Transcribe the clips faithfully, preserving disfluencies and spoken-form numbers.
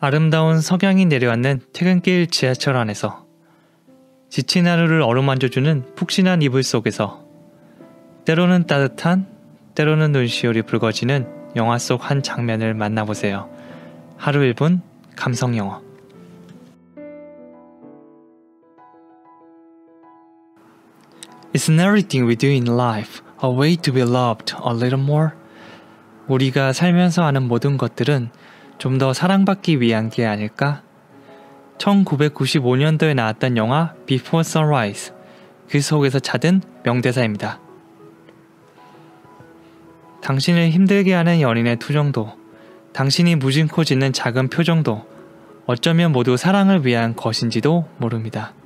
아름다운 석양이 내려앉는 퇴근길 지하철 안에서 지친 하루를 어루만져주는 푹신한 이불 속에서 때로는 따뜻한, 때로는 눈시울이 붉어지는 영화 속 한 장면을 만나보세요. 하루 일 분 감성영어. Isn't everything we do in life a way to be loved a little more? 우리가 살면서 하는 모든 것들은 좀 더 사랑받기 위한 게 아닐까? 천구백구십오 년도에 나왔던 영화 Before Sunrise, 그 속에서 찾은 명대사입니다. 당신을 힘들게 하는 연인의 투정도, 당신이 무심코 짓는 작은 표정도 어쩌면 모두 사랑을 위한 것인지도 모릅니다.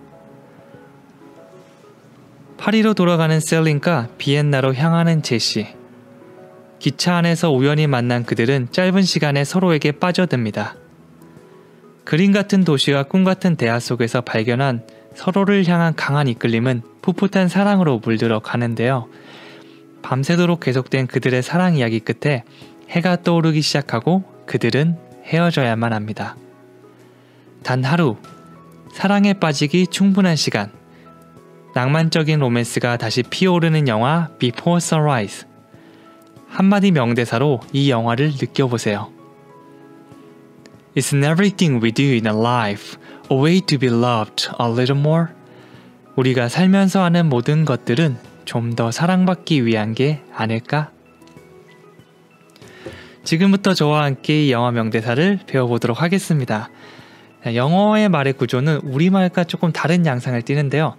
파리로 돌아가는 셀린과 비엔나로 향하는 제시. 기차 안에서 우연히 만난 그들은 짧은 시간에 서로에게 빠져듭니다. 그림 같은 도시와 꿈 같은 대화 속에서 발견한 서로를 향한 강한 이끌림은 풋풋한 사랑으로 물들어 가는데요. 밤새도록 계속된 그들의 사랑 이야기 끝에 해가 떠오르기 시작하고 그들은 헤어져야만 합니다. 단 하루, 사랑에 빠지기 충분한 시간, 낭만적인 로맨스가 다시 피어오르는 영화 Before Sunrise. 한마디 명대사로 이 영화를 느껴보세요. Isn't everything we do in our life a way to be loved a little more? 우리가 살면서 하는 모든 것들은 좀 더 사랑받기 위한 게 아닐까? 지금부터 저와 함께 이 영화 명대사를 배워보도록 하겠습니다. 영어의 말의 구조는 우리말과 조금 다른 양상을 띠는데요.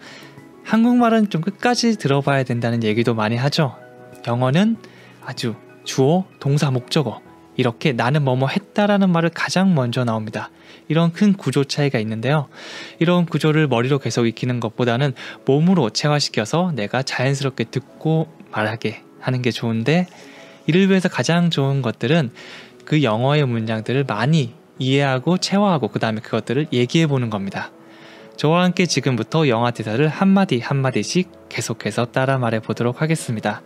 한국말은 좀 끝까지 들어봐야 된다는 얘기도 많이 하죠. 영어는 아주 주어, 동사, 목적어 이렇게 나는 뭐뭐 했다라는 말을 가장 먼저 나옵니다. 이런 큰 구조 차이가 있는데요. 이런 구조를 머리로 계속 익히는 것보다는 몸으로 체화시켜서 내가 자연스럽게 듣고 말하게 하는 게 좋은데, 이를 위해서 가장 좋은 것들은 그 영어의 문장들을 많이 이해하고 체화하고 그 다음에 그것들을 얘기해 보는 겁니다. 저와 함께 지금부터 영화 대사를 한마디 한마디씩 계속해서 따라 말해 보도록 하겠습니다.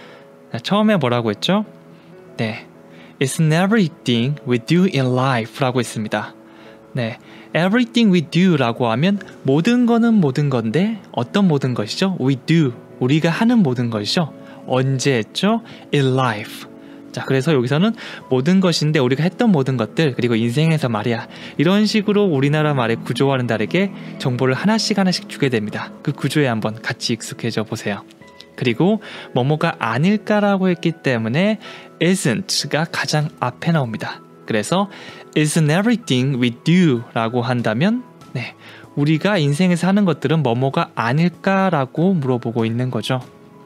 처음에 뭐라고 했죠? 네, Isn't everything we do in life 라고 했습니다. 네, everything we do 라고 하면 모든 거는 모든 건데 어떤 모든 것이죠? We do, 우리가 하는 모든 것이죠. 언제 했죠? In life. 자, 그래서 여기서는 모든 것인데 우리가 했던 모든 것들, 그리고 인생에서 말이야, 이런 식으로 우리나라 말의 구조와는 다르게 정보를 하나씩 하나씩 주게 됩니다. 그 구조에 한번 같이 익숙해져 보세요. 그리고 뭐뭐가 아닐까라고 했기 때문에 isn't가 가장 앞에 나옵니다. 그래서 isn't everything we do 라고 한다면 네, 우리가 인생에서 하는 것들은 뭐뭐가 아닐까라고 물어보고 있는 거죠.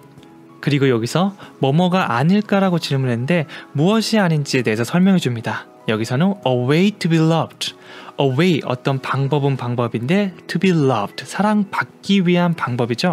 그리고 여기서 뭐뭐가 아닐까라고 질문했는데 무엇이 아닌지에 대해서 설명해 줍니다. 여기서는 a way to be loved. a way, 어떤 방법은 방법인데 to be loved, 사랑받기 위한 방법이죠.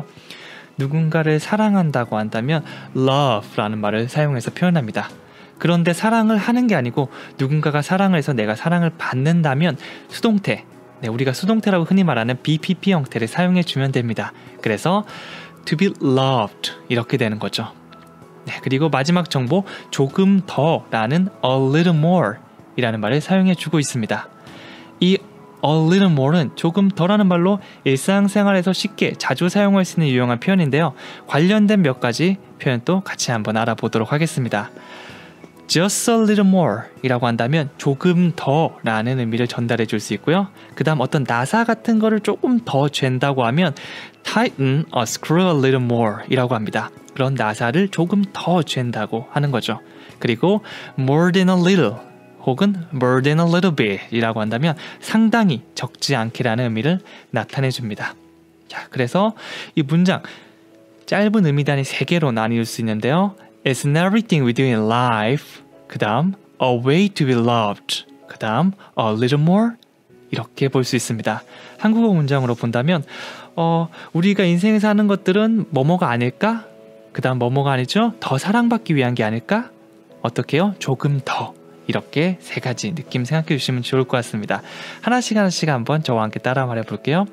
누군가를 사랑한다고 한다면 love라는 말을 사용해서 표현합니다. 그런데 사랑을 하는 게 아니고 누군가가 사랑을 해서 내가 사랑을 받는다면 수동태, 네, 우리가 수동태라고 흔히 말하는 비피피 형태를 사용해 주면 됩니다. 그래서 to be loved 이렇게 되는 거죠. 네, 그리고 마지막 정보 조금 더라는 a little more 이라는 말을 사용해 주고 있습니다. 이 a little more는 조금 더라는 말로 일상생활에서 쉽게 자주 사용할 수 있는 유용한 표현인데요. 관련된 몇 가지 표현도 같이 한번 알아보도록 하겠습니다. just a little more 이라고 한다면 조금 더 라는 의미를 전달해 줄 수 있고요. 그 다음 어떤 나사 같은 거를 조금 더 잰다고 하면 tighten a screw a little more 이라고 합니다. 그런 나사를 조금 더 잰다고 하는 거죠. 그리고 more than a little 혹은 more than a little bit 이라고 한다면 상당히 적지 않게라는 의미를 나타내 줍니다. 자, 그래서 이 문장 짧은 의미 단위 세 개로 나뉘을 수 있는데요. Isn't everything we do in life, 그 다음 a way to be loved, 그 다음 a little more 이렇게 볼 수 있습니다. 한국어 문장으로 본다면 어, 우리가 인생에서 하는 것들은 뭐뭐가 아닐까? 그 다음 뭐뭐가 아니죠? 더 사랑받기 위한 게 아닐까? 어떻게 해요? 조금 더. 이렇게 세 가지 느낌 생각해 주시면 좋을 것 같습니다. 하나씩 하나씩 한번 저와 함께 따라 말해 볼게요.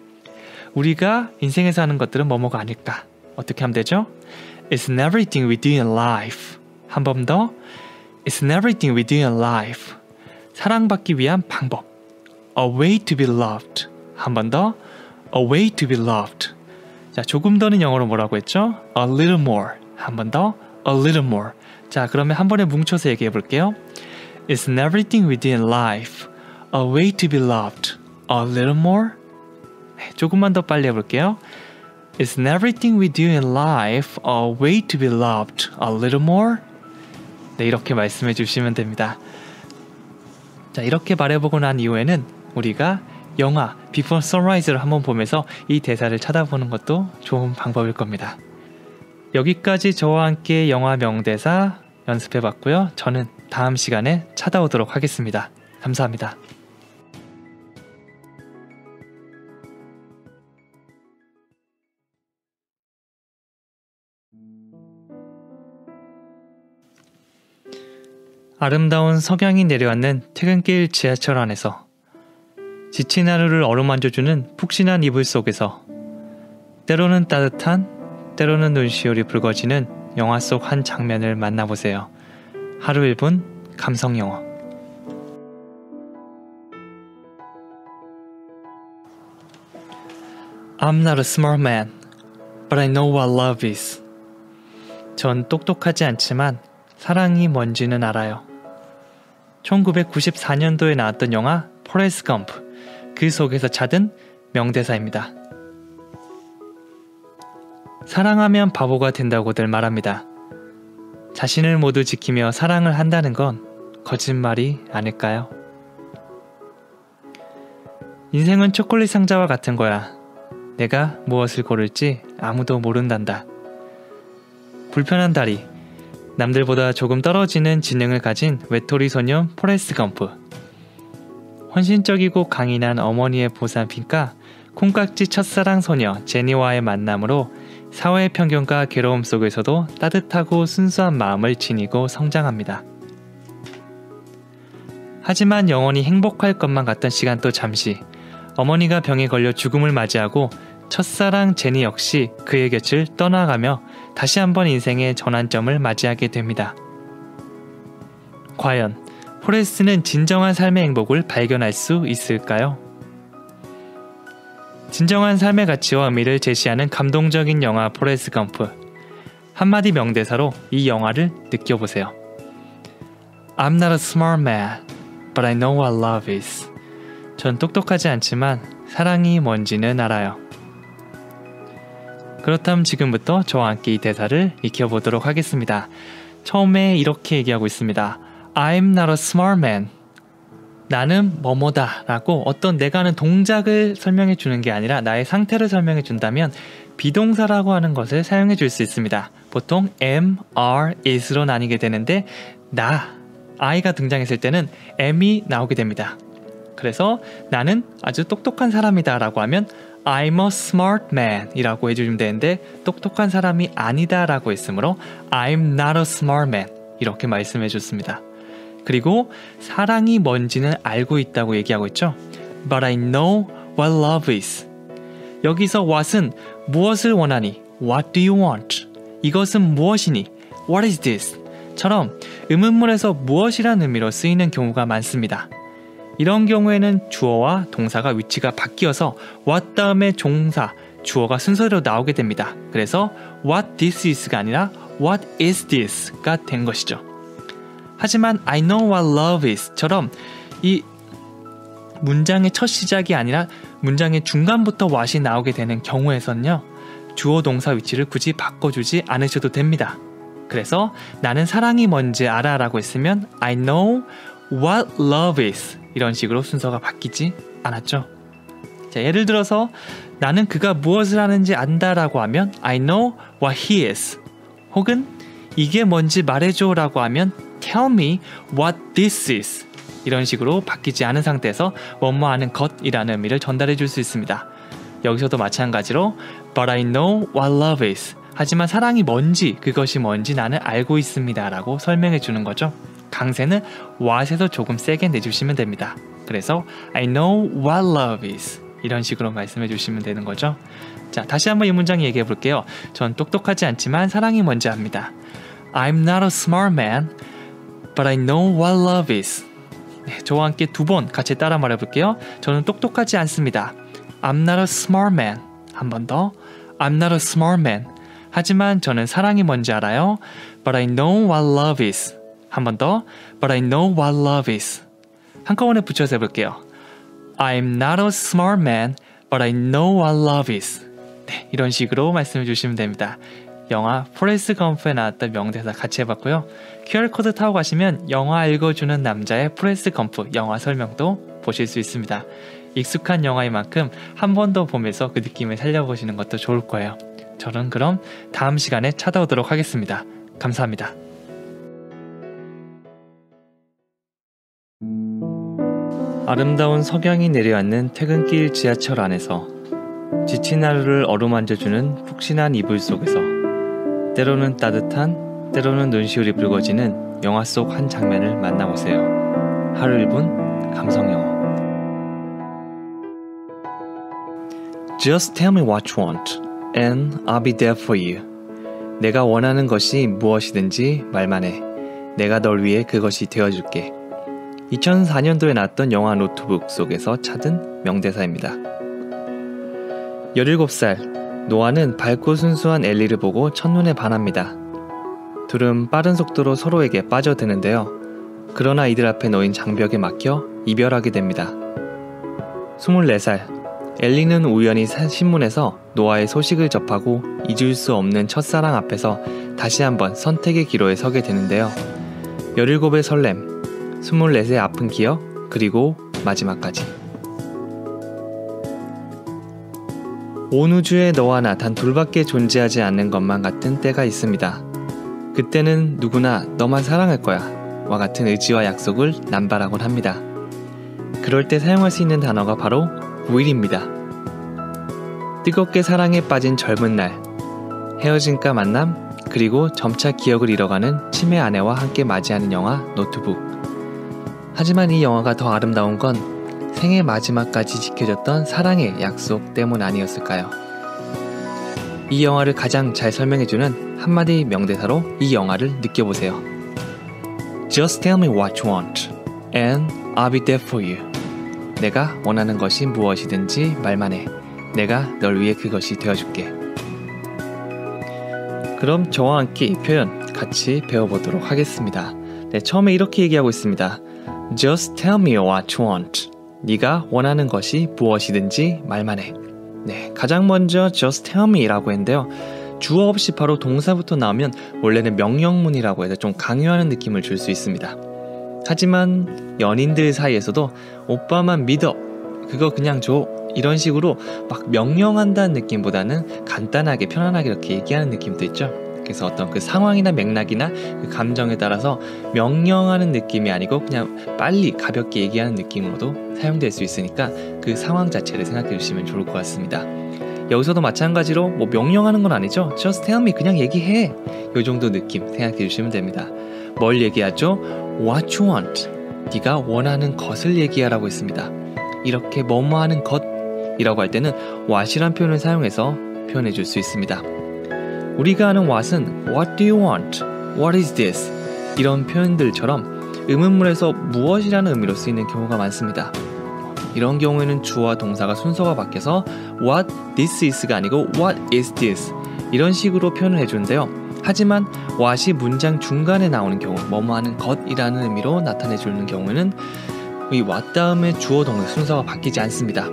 우리가 인생에서 하는 것들은 뭐뭐가 아닐까? 어떻게 하면 되죠? Isn't everything we do in life. 한 번 더. Isn't everything we do in life. 사랑받기 위한 방법. a way to be loved. 한 번 더, a way to be loved. 자, 조금 더는 영어로 뭐라고 했죠? a little more. 한 번 더, a little more. 자, 그러면 한 번에 뭉쳐서 얘기해 볼게요. Isn't everything we do in life a way to be loved a little more? 네, 조금만 더 빨리 해볼게요. Isn't everything we do in life a way to be loved a little more? 네, 이렇게 말씀해 주시면 됩니다. 자, 이렇게 말해보고 난 이후에는 우리가 영화 Before Sunrise를 한번 보면서 이 대사를 찾아보는 것도 좋은 방법일 겁니다. 여기까지 저와 함께 영화 명대사 연습해봤고요. 저는 다음 시간에 찾아오도록 하겠습니다. 감사합니다. 아름다운 석양이 내려앉는 퇴근길 지하철 안에서 지친 하루를 어루만져주는 푹신한 이불 속에서 때로는 따뜻한, 때로는 눈시울이 붉어지는 영화 속 한 장면을 만나보세요. 하루 일 분 감성 영어. I'm not a smart man, but I know what love is. 전 똑똑하지 않지만 사랑이 뭔지는 알아요. 천구백구십사 년도에 나왔던 영화 포레스트 검프, 그 속에서 찾은 명대사입니다. 사랑하면 바보가 된다고들 말합니다. 자신을 모두 지키며 사랑을 한다는 건 거짓말이 아닐까요? 인생은 초콜릿 상자와 같은 거야. 내가 무엇을 고를지 아무도 모른단다. 불편한 다리, 남들보다 조금 떨어지는 지능을 가진 외톨이 소년 포레스트 검프. 헌신적이고 강인한 어머니의 보살핌과 콩깍지 첫사랑 소녀 제니와의 만남으로 사회의 편견과 괴로움 속에서도 따뜻하고 순수한 마음을 지니고 성장합니다. 하지만 영원히 행복할 것만 같던 시간도 잠시, 어머니가 병에 걸려 죽음을 맞이하고 첫사랑 제니 역시 그의 곁을 떠나가며 다시 한번 인생의 전환점을 맞이하게 됩니다. 과연 포레스트는 진정한 삶의 행복을 발견할 수 있을까요? 진정한 삶의 가치와 의미를 제시하는 감동적인 영화 포레스트 검프. 한마디 명대사로 이 영화를 느껴보세요. I'm not a smart man, but I know what love is. 전 똑똑하지 않지만 사랑이 뭔지는 알아요. 그렇다면 지금부터 저와 함께 이 대사를 익혀보도록 하겠습니다. 처음에 이렇게 얘기하고 있습니다. I'm not a smart man. 나는 뭐뭐다 라고 어떤 내가 하는 동작을 설명해 주는 게 아니라 나의 상태를 설명해 준다면 비동사라고 하는 것을 사용해 줄 수 있습니다. 보통 am, are, is로 나뉘게 되는데 나, I가 등장했을 때는 am이 나오게 됩니다. 그래서 나는 아주 똑똑한 사람이다 라고 하면 I'm a smart man 이라고 해주면 되는데 똑똑한 사람이 아니다 라고 했으므로 I'm not a smart man 이렇게 말씀해 줬습니다. 그리고 사랑이 뭔지는 알고 있다고 얘기하고 있죠. But I know what love is. 여기서 what은 무엇을 원하니? What do you want? 이것은 무엇이니? What is this? 처럼 의문문에서 무엇이란 의미로 쓰이는 경우가 많습니다. 이런 경우에는 주어와 동사가 위치가 바뀌어서 what 다음에 종사, 주어가 순서대로 나오게 됩니다. 그래서 what this is가 아니라 what is this가 된 것이죠. 하지만 I know what love is 처럼 이 문장의 첫 시작이 아니라 문장의 중간부터 what이 나오게 되는 경우에선요, 주어 동사 위치를 굳이 바꿔주지 않으셔도 됩니다. 그래서 나는 사랑이 뭔지 알아 라고 했으면 I know what love is 이런 식으로 순서가 바뀌지 않았죠. 자, 예를 들어서 나는 그가 무엇을 하는지 안다 라고 하면 I know what he is. 혹은 이게 뭔지 말해줘 라고 하면 Tell me what this is. 이런 식으로 바뀌지 않은 상태에서 뭐뭐 하는 것이라는 의미를 전달해 줄 수 있습니다. 여기서도 마찬가지로 But I know what love is. 하지만 사랑이 뭔지, 그것이 뭔지 나는 알고 있습니다 라고 설명해 주는 거죠. 강세는 what에서 조금 세게 내주시면 됩니다. 그래서 I know what love is. 이런 식으로 말씀해 주시면 되는 거죠. 자, 다시 한번 이 문장 얘기해 볼게요. 전 똑똑하지 않지만 사랑이 뭔지 압니다. I'm not a smart man, but I know what love is. 네, 저와 함께 두 번 같이 따라 말해볼게요. 저는 똑똑하지 않습니다. I'm not a smart man. 한 번 더. I'm not a smart man. 하지만 저는 사랑이 뭔지 알아요. But I know what love is. 한 번 더. But I know what love is. 한꺼번에 붙여서 해볼게요. I'm not a smart man, but I know what love is. 네, 이런 식으로 말씀해 주시면 됩니다. 영화 포레스트 검프에 나왔던 명대사 같이 해봤고요. 큐알코드 타고 가시면 영화 읽어주는 남자의 포레스트 검프 영화 설명도 보실 수 있습니다. 익숙한 영화인 만큼 한 번 더 보면서 그 느낌을 살려보시는 것도 좋을 거예요. 저는 그럼 다음 시간에 찾아오도록 하겠습니다. 감사합니다. 아름다운 석양이 내려앉는 퇴근길 지하철 안에서 지친 하루를 어루만져주는 푹신한 이불 속에서 때로는 따뜻한, 때로는 눈시울이 붉어지는 영화 속 한 장면을 만나보세요. 하루 일 분 감성영어. Just tell me what you want, and I'll be there for you. 내가 원하는 것이 무엇이든지 말만 해. 내가 널 위해 그것이 되어줄게. 이천사 년도에 나왔던 영화 노트북 속에서 찾은 명대사입니다. 열일곱 살, 노아는 밝고 순수한 엘리를 보고 첫눈에 반합니다. 둘은 빠른 속도로 서로에게 빠져드는데요. 그러나 이들 앞에 놓인 장벽에 막혀 이별하게 됩니다. 스물네 살, 엘리는 우연히 신문에서 노아의 소식을 접하고 잊을 수 없는 첫사랑 앞에서 다시 한번 선택의 기로에 서게 되는데요. 열일곱의 설렘, 스물넷의 아픈 기억, 그리고 마지막까지. 온 우주에 너와 나 단 둘밖에 존재하지 않는 것만 같은 때가 있습니다. 그때는 누구나 너만 사랑할 거야 와 같은 의지와 약속을 남발하곤 합니다. 그럴 때 사용할 수 있는 단어가 바로 will입니다. 뜨겁게 사랑에 빠진 젊은 날, 헤어짐과 만남, 그리고 점차 기억을 잃어가는 치매 아내와 함께 맞이하는 영화 노트북. 하지만 이 영화가 더 아름다운 건 생애 마지막까지 지켜줬던 사랑의 약속 때문 아니었을까요? 이 영화를 가장 잘 설명해주는 한마디 명대사로 이 영화를 느껴보세요. Just tell me what you want, and I'll be there for you. 내가 원하는 것이 무엇이든지 말만 해. 내가 널 위해 그것이 되어줄게. 그럼 저와 함께 이 표현 같이 배워보도록 하겠습니다. 네, 처음에 이렇게 얘기하고 있습니다. Just tell me what you want. 네가 원하는 것이 무엇이든지 말만 해. 네, 가장 먼저 just tell me라고 했는데요. 주어 없이 바로 동사부터 나오면 원래는 명령문이라고 해서 좀 강요하는 느낌을 줄 수 있습니다. 하지만 연인들 사이에서도 오빠만 믿어, 그거 그냥 줘, 이런 식으로 막 명령한다는 느낌보다는 간단하게 편안하게 이렇게 얘기하는 느낌도 있죠. 그래서 어떤 그 상황이나 맥락이나 그 감정에 따라서 명령하는 느낌이 아니고 그냥 빨리 가볍게 얘기하는 느낌으로도 사용될 수 있으니까 그 상황 자체를 생각해 주시면 좋을 것 같습니다. 여기서도 마찬가지로 뭐 명령하는 건 아니죠. Just tell me, 그냥 얘기해, 이 정도 느낌 생각해 주시면 됩니다. 뭘 얘기하죠? What you want, 네가 원하는 것을 얘기하라고 했습니다. 이렇게 뭐뭐 하는 것이라고 할 때는 what이란 표현을 사용해서 표현해 줄 수 있습니다. 우리가 아는 what은 What do you want? What is this? 이런 표현들처럼 의문문에서 무엇이라는 의미로 쓰이는 경우가 많습니다. 이런 경우에는 주어와 동사가 순서가 바뀌어서 What this is가 아니고 What is this? 이런 식으로 표현을 해주는데요. 하지만 what이 문장 중간에 나오는 경우, 뭐뭐 하는 것이라는 의미로 나타내주는 경우에는 이 what 다음에 주어 동사 순서가 바뀌지 않습니다.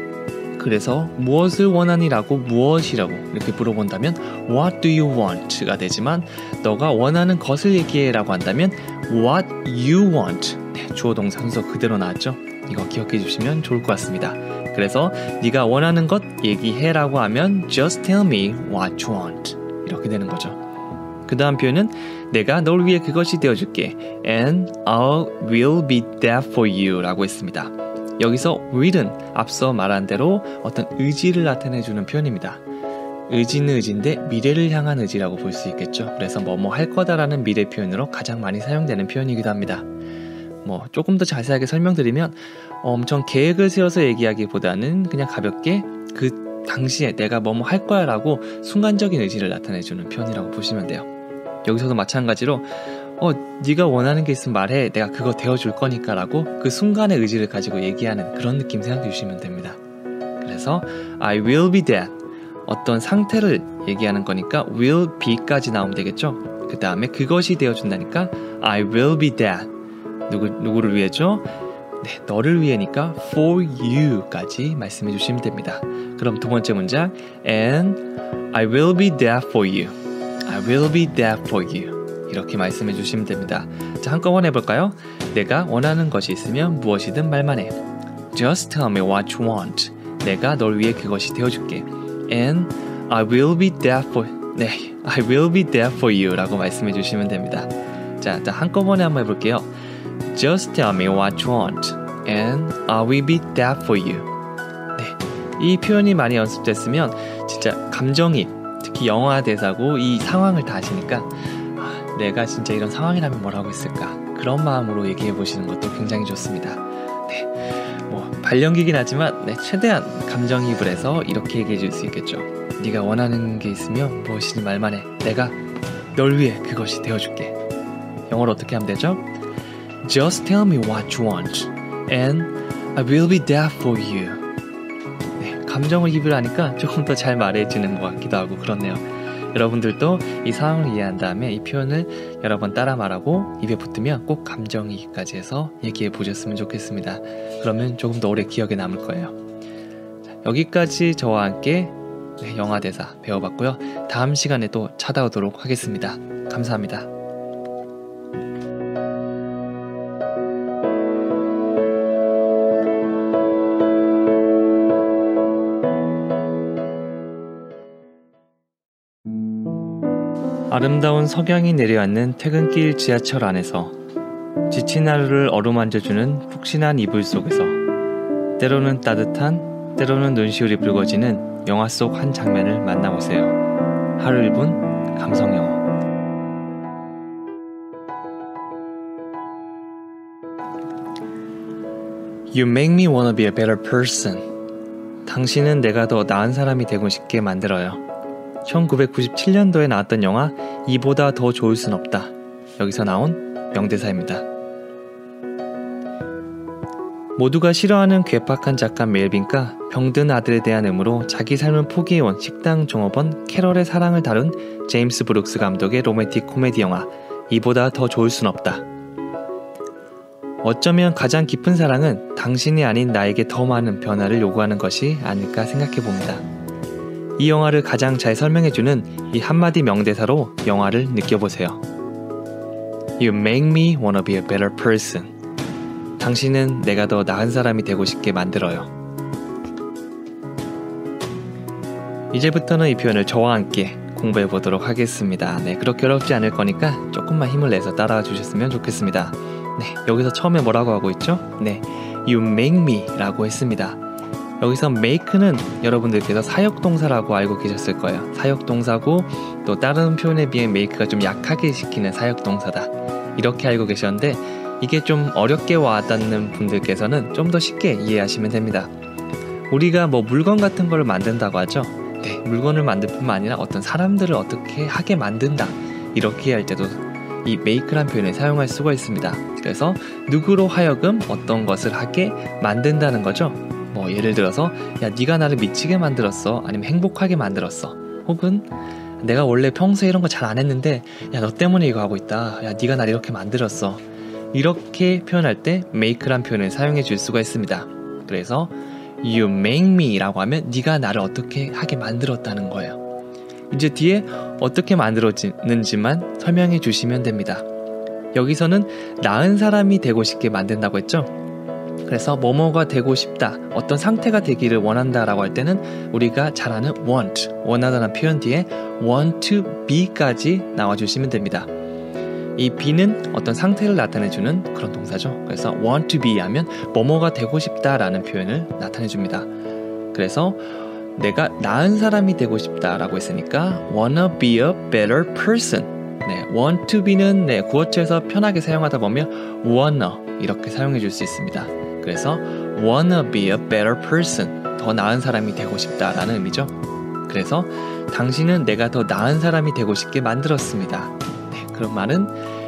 그래서 무엇을 원하니라고 무엇이라고 이렇게 물어본다면 What do you want?가 되지만 너가 원하는 것을 얘기해 라고 한다면 What you want. 네, 주어 동사 순서 그대로 나왔죠. 이거 기억해 주시면 좋을 것 같습니다. 그래서 네가 원하는 것 얘기해 라고 하면 Just tell me what you want. 이렇게 되는 거죠. 그 다음 표현은 내가 널 위해 그것이 되어줄게, and I will be there for you 라고 했습니다. 여기서 will은 앞서 말한 대로 어떤 의지를 나타내주는 표현입니다. 의지는 의지인데 미래를 향한 의지라고 볼 수 있겠죠. 그래서 뭐뭐 할 거다라는 미래 표현으로 가장 많이 사용되는 표현이기도 합니다. 뭐 조금 더 자세하게 설명드리면 엄청 계획을 세워서 얘기하기보다는 그냥 가볍게 그 당시에 내가 뭐뭐 할 거야 라고 순간적인 의지를 나타내주는 표현이라고 보시면 돼요. 여기서도 마찬가지로 어 네가 원하는 게 있으면 말해, 내가 그거 되어줄 거니까 라고 그 순간의 의지를 가지고 얘기하는 그런 느낌 생각해 주시면 됩니다. 그래서 I will be that, 어떤 상태를 얘기하는 거니까 will be까지 나오면 되겠죠. 그 다음에 그것이 되어준다니까 I will be that, 누구, 누구를 위해죠? 네, 너를 위해니까 for you까지 말씀해 주시면 됩니다. 그럼 두 번째 문장 And I will be there for you, I will be there for you, 이렇게 말씀해 주시면 됩니다. 자, 한꺼번에 해볼까요? 내가 원하는 것이 있으면 무엇이든 말만 해. Just tell me what you want, 내가 널 위해 그것이 되어줄게. And I will be there for, 네, I will be there for you 라고 말씀해 주시면 됩니다. 자, 자 한꺼번에 한번 해볼게요. Just tell me what you want and I will be there for you. 네, 이 표현이 많이 연습됐으면 진짜 감정이입, 특히 영화 대사고 이 상황을 다 아시니까 아, 내가 진짜 이런 상황이라면 뭘 하고 있을까, 그런 마음으로 얘기해 보시는 것도 굉장히 좋습니다. 네, 뭐 발연기긴 하지만 네, 최대한 감정이입을 해서 이렇게 얘기해 줄 수 있겠죠. 네가 원하는 게 있으면 무엇이든 말만 해, 내가 널 위해 그것이 되어줄게. 영어로 어떻게 하면 되죠? Just tell me what you want and I will be there for you. 네, 감정을 입을 하니까 조금 더 잘 말해지는 것 같기도 하고 그렇네요. 여러분들도 이 상황을 이해한 다음에 이 표현을 여러 번 따라 말하고 입에 붙으면 꼭 감정이입까지 해서 얘기해 보셨으면 좋겠습니다. 그러면 조금 더 오래 기억에 남을 거예요. 자, 여기까지 저와 함께 네, 영화 대사 배워봤고요. 다음 시간에 또 찾아오도록 하겠습니다. 감사합니다. 아름다운 석양이 내려앉는 퇴근길 지하철 안에서 지친 하루를 어루만져주는 푹신한 이불 속에서 때로는 따뜻한, 때로는 눈시울이 붉어지는 영화 속 한 장면을 만나보세요. 하루 일 분 감성영어. You make me wanna be a better person. 당신은 내가 더 나은 사람이 되고 싶게 만들어요. 천구백구십칠 년도에 나왔던 영화 이보다 더 좋을 순 없다. 여기서 나온 명대사입니다. 모두가 싫어하는 괴팍한 작가 멜빈과 병든 아들에 대한 의무로 자기 삶을 포기해온 식당 종업원 캐럴의 사랑을 다룬 제임스 브룩스 감독의 로맨틱 코미디 영화 이보다 더 좋을 순 없다. 어쩌면 가장 깊은 사랑은 당신이 아닌 나에게 더 많은 변화를 요구하는 것이 아닐까 생각해봅니다. 이 영화를 가장 잘 설명해주는 이 한마디 명대사로 영화를 느껴보세요. You make me wanna be a better person. 당신은 내가 더 나은 사람이 되고 싶게 만들어요. 이제부터는 이 표현을 저와 함께 공부해 보도록 하겠습니다. 네, 그렇게 어렵지 않을 거니까 조금만 힘을 내서 따라와 주셨으면 좋겠습니다. 네, 여기서 처음에 뭐라고 하고 있죠? 네, You make me 라고 했습니다. 여기서 make는 여러분들께서 사역동사라고 알고 계셨을 거예요. 사역동사고 또 다른 표현에 비해 make가 좀 약하게 시키는 사역동사다, 이렇게 알고 계셨는데 이게 좀 어렵게 와닿는 분들께서는 좀 더 쉽게 이해하시면 됩니다. 우리가 뭐 물건 같은 걸 만든다고 하죠. 네, 물건을 만들 뿐만 아니라 어떤 사람들을 어떻게 하게 만든다, 이렇게 할 때도 이 make란 표현을 사용할 수가 있습니다. 그래서 누구로 하여금 어떤 것을 하게 만든다는 거죠. 뭐 예를 들어서 야 네가 나를 미치게 만들었어, 아니면 행복하게 만들었어, 혹은 내가 원래 평소에 이런 거 잘 안 했는데 야 너 때문에 이거 하고 있다, 야 네가 나를 이렇게 만들었어, 이렇게 표현할 때 make란 표현을 사용해 줄 수가 있습니다. 그래서 You make me 라고 하면 네가 나를 어떻게 하게 만들었다는 거예요. 이제 뒤에 어떻게 만들어지는지만 설명해 주시면 됩니다. 여기서는 나은 사람이 되고 싶게 만든다고 했죠. 그래서 뭐뭐가 되고 싶다, 어떤 상태가 되기를 원한다 라고 할 때는 우리가 잘 아는 want, 원하다는 표현 뒤에 want to be까지 나와주시면 됩니다. 이 be는 어떤 상태를 나타내주는 그런 동사죠. 그래서 want to be 하면 뭐뭐가 되고 싶다 라는 표현을 나타내줍니다. 그래서 내가 나은 사람이 되고 싶다 라고 했으니까 wanna be a better person. 네, want to be는 네, 구어체에서 편하게 사용하다 보면 wanna 이렇게 사용해 줄 수 있습니다. 그래서 wanna be a better person, 더 나은 사람이 되고 싶다 라는 의미죠. 그래서 당신은 내가 더 나은 사람이 되고 싶게 만들었습니다. 네, 그런 말은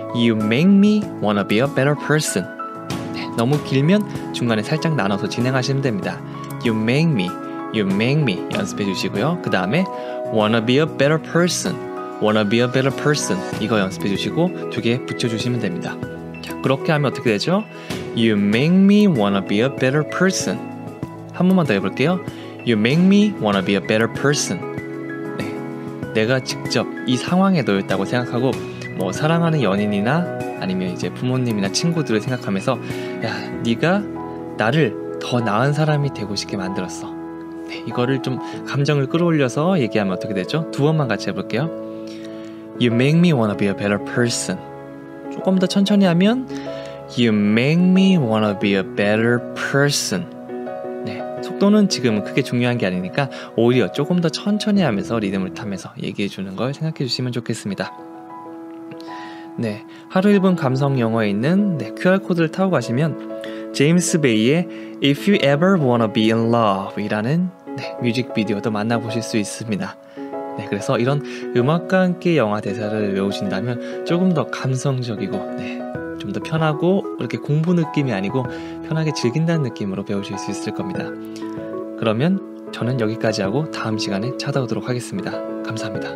You make me wanna be a better person. 네, 너무 길면 중간에 살짝 나눠서 진행하시면 됩니다. You make me, you make me 연습해 주시고요. 그 다음에 wanna be a better person, wanna be a better person 이거 연습해 주시고 두 개 붙여주시면 됩니다. 자, 그렇게 하면 어떻게 되죠? You make me wanna be a better person. 한 번만 더 해볼게요. You make me wanna be a better person. 네, 내가 직접 이 상황에 놓였다고 생각하고 뭐 사랑하는 연인이나 아니면 이제 부모님이나 친구들을 생각하면서 야, 네가 나를 더 나은 사람이 되고 싶게 만들었어. 네, 이거를 좀 감정을 끌어올려서 얘기하면 어떻게 되죠? 두 번만 같이 해볼게요. You make me wanna be a better person. 조금 더 천천히 하면 You make me wanna be a better person. 네, 속도는 지금 크게 중요한 게 아니니까 오히려 조금 더 천천히 하면서 리듬을 타면서 얘기해 주는 걸 생각해 주시면 좋겠습니다. 네, 하루 일 분 감성 영어에 있는 네, 큐알코드를 타고 가시면 제임스 베이의 If You Ever Wanna Be In Love 이라는 네, 뮤직비디오도 만나보실 수 있습니다. 네, 그래서 이런 음악과 함께 영화 대사를 외우신다면 조금 더 감성적이고 네, 좀 더 편하고 이렇게 공부 느낌이 아니고 편하게 즐긴다는 느낌으로 배우실 수 있을 겁니다. 그러면 저는 여기까지 하고 다음 시간에 찾아오도록 하겠습니다. 감사합니다.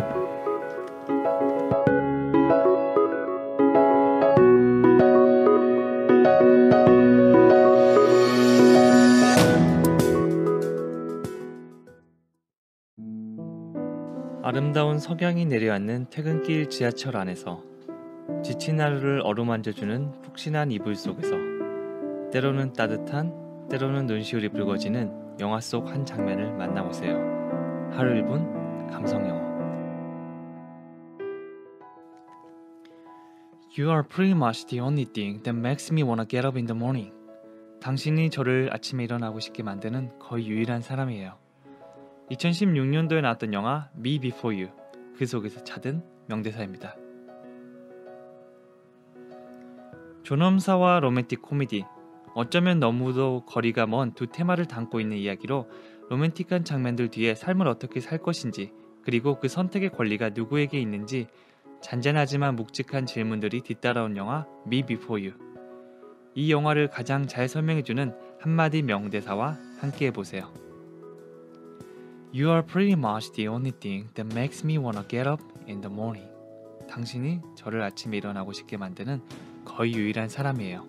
아름다운 석양이 내려앉는 퇴근길 지하철 안에서 지친 하루를 어루만져주는 푹신한 이불 속에서 때로는 따뜻한 때로는 눈시울이 붉어지는 영화 속 한 장면을 만나보세요. 하루 일 분 감성영어. You are pretty much the only thing that makes me wanna get up in the morning. 당신이 저를 아침에 일어나고 싶게 만드는 거의 유일한 사람이에요. 이천십육 년도에 나왔던 영화 Me Before You, 그 속에서 찾은 명대사입니다. 존엄사와 로맨틱 코미디, 어쩌면 너무도 거리가 먼 두 테마를 담고 있는 이야기로 로맨틱한 장면들 뒤에 삶을 어떻게 살 것인지, 그리고 그 선택의 권리가 누구에게 있는지 잔잔하지만 묵직한 질문들이 뒤따라온 영화 Me Before You. 이 영화를 가장 잘 설명해주는 한마디 명대사와 함께 해보세요. You are pretty much the only thing that makes me wanna get up in the morning. 당신이 저를 아침에 일어나고 싶게 만드는 거의 유일한 사람이에요.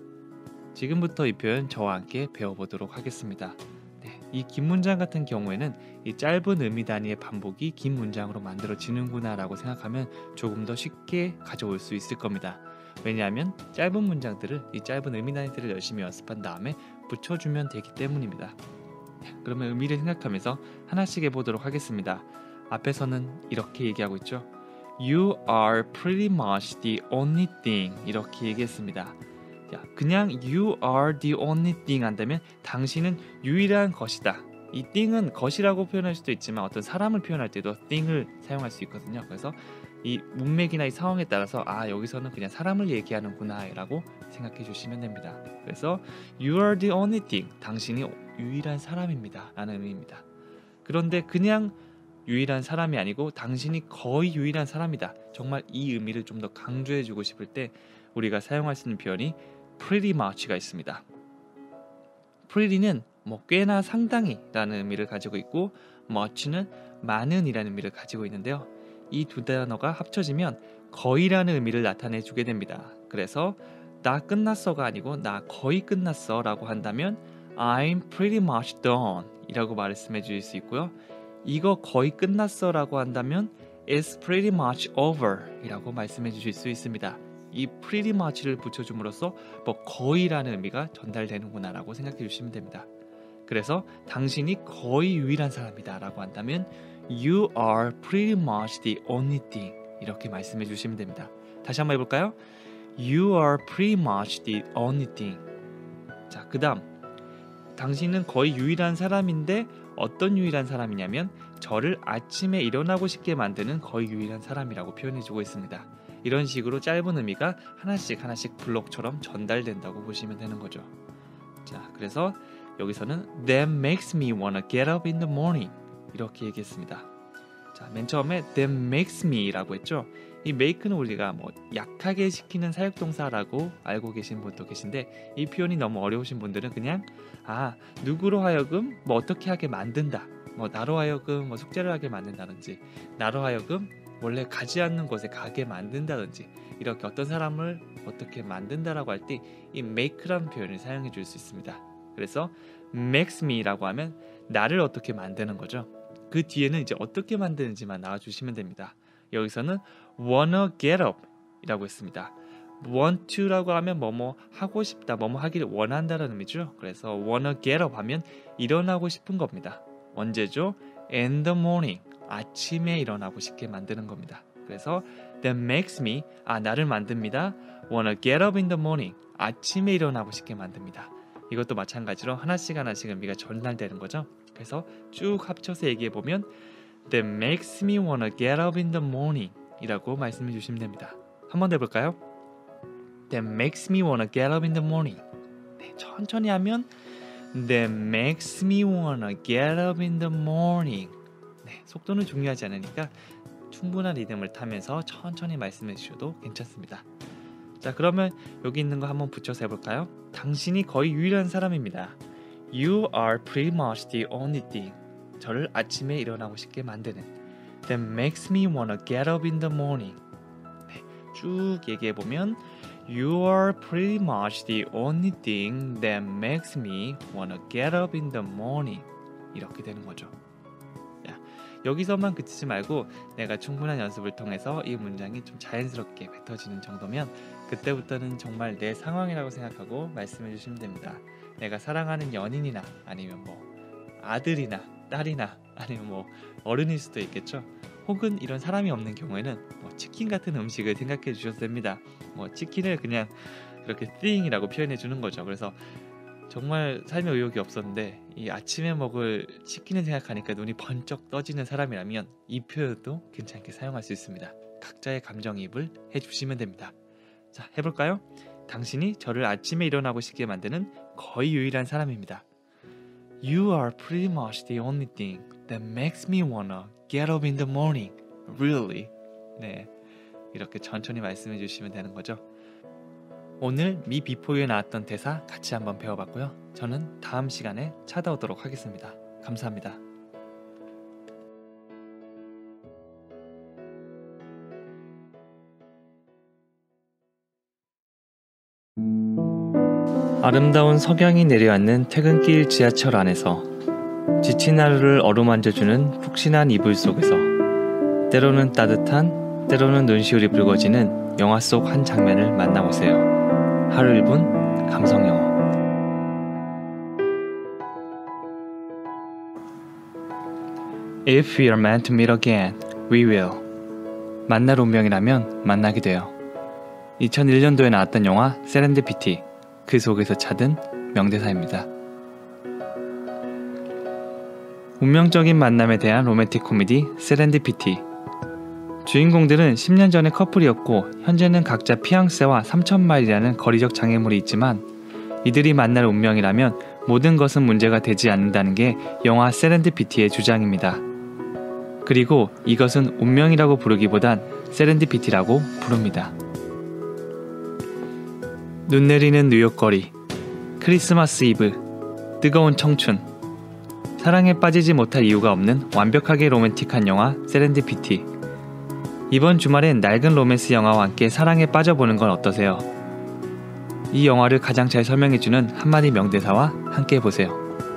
지금부터 이 표현 저와 함께 배워보도록 하겠습니다. 네, 이 긴 문장 같은 경우에는 이 짧은 의미 단위의 반복이 긴 문장으로 만들어지는구나 라고 생각하면 조금 더 쉽게 가져올 수 있을 겁니다. 왜냐하면 짧은 문장들을 이 짧은 의미 단위들을 열심히 연습한 다음에 붙여주면 되기 때문입니다. 네, 그러면 의미를 생각하면서 하나씩 해보도록 하겠습니다. 앞에서는 이렇게 얘기하고 있죠. You are pretty much the only thing 이렇게 얘기했습니다. 야, 그냥 You are the only thing 한다면 당신은 유일한 것이다. 이 thing은 것이라고 표현할 수도 있지만 어떤 사람을 표현할 때도 thing을 사용할 수 있거든요. 그래서 이 문맥이나 이 상황에 따라서 아 여기서는 그냥 사람을 얘기하는구나 라고 생각해 주시면 됩니다. 그래서 You are the only thing, 당신이 유일한 사람입니다 라는 의미입니다. 그런데 그냥 유일한 사람이 아니고 당신이 거의 유일한 사람이다, 정말 이 의미를 좀 더 강조해 주고 싶을 때 우리가 사용할 수 있는 표현이 pretty much가 있습니다. pretty는 뭐 꽤나 상당히 라는 의미를 가지고 있고 much는 많은 이라는 의미를 가지고 있는데요. 이 두 단어가 합쳐지면 거의라는 의미를 나타내 주게 됩니다. 그래서 나 끝났어가 아니고 나 거의 끝났어 라고 한다면 I'm pretty much done 이라고 말씀해 주실 수 있고요. 이거 거의 끝났어 라고 한다면 It's pretty much over 이라고 말씀해 주실 수 있습니다. 이 pretty much를 붙여줌으로써 뭐 거의라는 의미가 전달되는구나 라고 생각해 주시면 됩니다. 그래서 당신이 거의 유일한 사람이다 라고 한다면 You are pretty much the only thing 이렇게 말씀해 주시면 됩니다. 다시 한번 해볼까요? You are pretty much the only thing. 자, 그 다음 당신은 거의 유일한 사람인데 어떤 유일한 사람이냐면 저를 아침에 일어나고 싶게 만드는 거의 유일한 사람이라고 표현해주고 있습니다. 이런 식으로 짧은 의미가 하나씩 하나씩 블록처럼 전달된다고 보시면 되는 거죠. 자, 그래서 여기서는 That makes me wanna get up in the morning 이렇게 얘기했습니다. 자, 맨 처음에 That makes me 라고 했죠. 이 make는 우리가 뭐 약하게 시키는 사역동사라고 알고 계신 분도 계신데 이 표현이 너무 어려우신 분들은 그냥 아 누구로 하여금 뭐 어떻게 하게 만든다, 뭐 나로 하여금 뭐 숙제를 하게 만든다든지 나로 하여금 원래 가지 않는 곳에 가게 만든다든지 이렇게 어떤 사람을 어떻게 만든다라고 할 때 이 make라는 표현을 사용해 줄 수 있습니다. 그래서 makes me라고 하면 나를 어떻게 만드는 거죠. 그 뒤에는 이제 어떻게 만드는지만 나와주시면 됩니다. 여기서는 wanna get up 이라고 했습니다. want to라고 하면 뭐뭐 하고 싶다, 뭐뭐 하기를 원한다는 의미죠. 그래서 wanna get up 하면 일어나고 싶은 겁니다. 언제죠? in the morning, 아침에 일어나고 싶게 만드는 겁니다. 그래서 that makes me, 아 나를 만듭니다. wanna get up in the morning, 아침에 일어나고 싶게 만듭니다. 이것도 마찬가지로 하나씩 하나씩 의미가 전달되는 거죠. 그래서 쭉 합쳐서 얘기해보면 That makes me wanna get up in the morning 이라고 말씀해 주시면 됩니다. 한 번 더 해볼까요? That makes me wanna get up in the morning. 네, 천천히 하면 That makes me wanna get up in the morning. 네, 속도는 중요하지 않으니까 충분한 리듬을 타면서 천천히 말씀해 주셔도 괜찮습니다. 자, 그러면 여기 있는 거 한번 붙여서 해볼까요? 당신이 거의 유일한 사람입니다. You are pretty much the only thing. 저를 아침에 일어나고 싶게 만드는 That makes me wanna get up in the morning. 네, 쭉 얘기해보면 You are pretty much the only thing that makes me wanna get up in the morning. 이렇게 되는 거죠. 야, 여기서만 그치지 말고 내가 충분한 연습을 통해서 이 문장이 좀 자연스럽게 뱉어지는 정도면 그때부터는 정말 내 상황이라고 생각하고 말씀해 주시면 됩니다. 내가 사랑하는 연인이나 아니면 뭐 아들이나 딸이나 아니면 뭐 어른일 수도 있겠죠. 혹은 이런 사람이 없는 경우에는 뭐 치킨 같은 음식을 생각해 주셔도 됩니다. 뭐 치킨을 그냥 그렇게 thing이라고 표현해 주는 거죠. 그래서 정말 삶에 의욕이 없었는데 이 아침에 먹을 치킨을 생각하니까 눈이 번쩍 떠지는 사람이라면 이 표현도 괜찮게 사용할 수 있습니다. 각자의 감정이입을 해주시면 됩니다. 자, 해볼까요? 당신이 저를 아침에 일어나고 싶게 만드는 거의 유일한 사람입니다. You are pretty much the only thing that makes me wanna get up in the morning. Really? 네, 이렇게 천천히 말씀해 주시면 되는 거죠. 오늘 미 비포유에 나왔던 대사 같이 한번 배워봤고요. 저는 다음 시간에 찾아오도록 하겠습니다. 감사합니다. 아름다운 석양이 내려앉는 퇴근길 지하철 안에서 지친 하루를 어루만져주는 푹신한 이불 속에서 때로는 따뜻한, 때로는 눈시울이 붉어지는 영화 속 한 장면을 만나보세요. 하루 일 분 감성영어. If we are meant to meet again, we will. 만날 운명이라면 만나게 돼요. 이천일 년도에 나왔던 영화 세렌디피티, 그 속에서 찾은 명대사입니다. 운명적인 만남에 대한 로맨틱 코미디 세렌디피티. 주인공들은 십 년 전에 커플이었고 현재는 각자 피앙세와 삼천 마일이라는 거리적 장애물이 있지만 이들이 만날 운명이라면 모든 것은 문제가 되지 않는다는 게 영화 세렌디피티의 주장입니다. 그리고 이것은 운명이라고 부르기보단 세렌디피티라고 부릅니다. 눈 내리는 뉴욕 거리, 크리스마스 이브, 뜨거운 청춘, 사랑에 빠지지 못할 이유가 없는 완벽하게 로맨틱한 영화 세렌디피티. 이번 주말엔 낡은 로맨스 영화와 함께 사랑에 빠져보는 건 어떠세요? 이 영화를 가장 잘 설명해주는 한마디 명대사와 함께 보세요.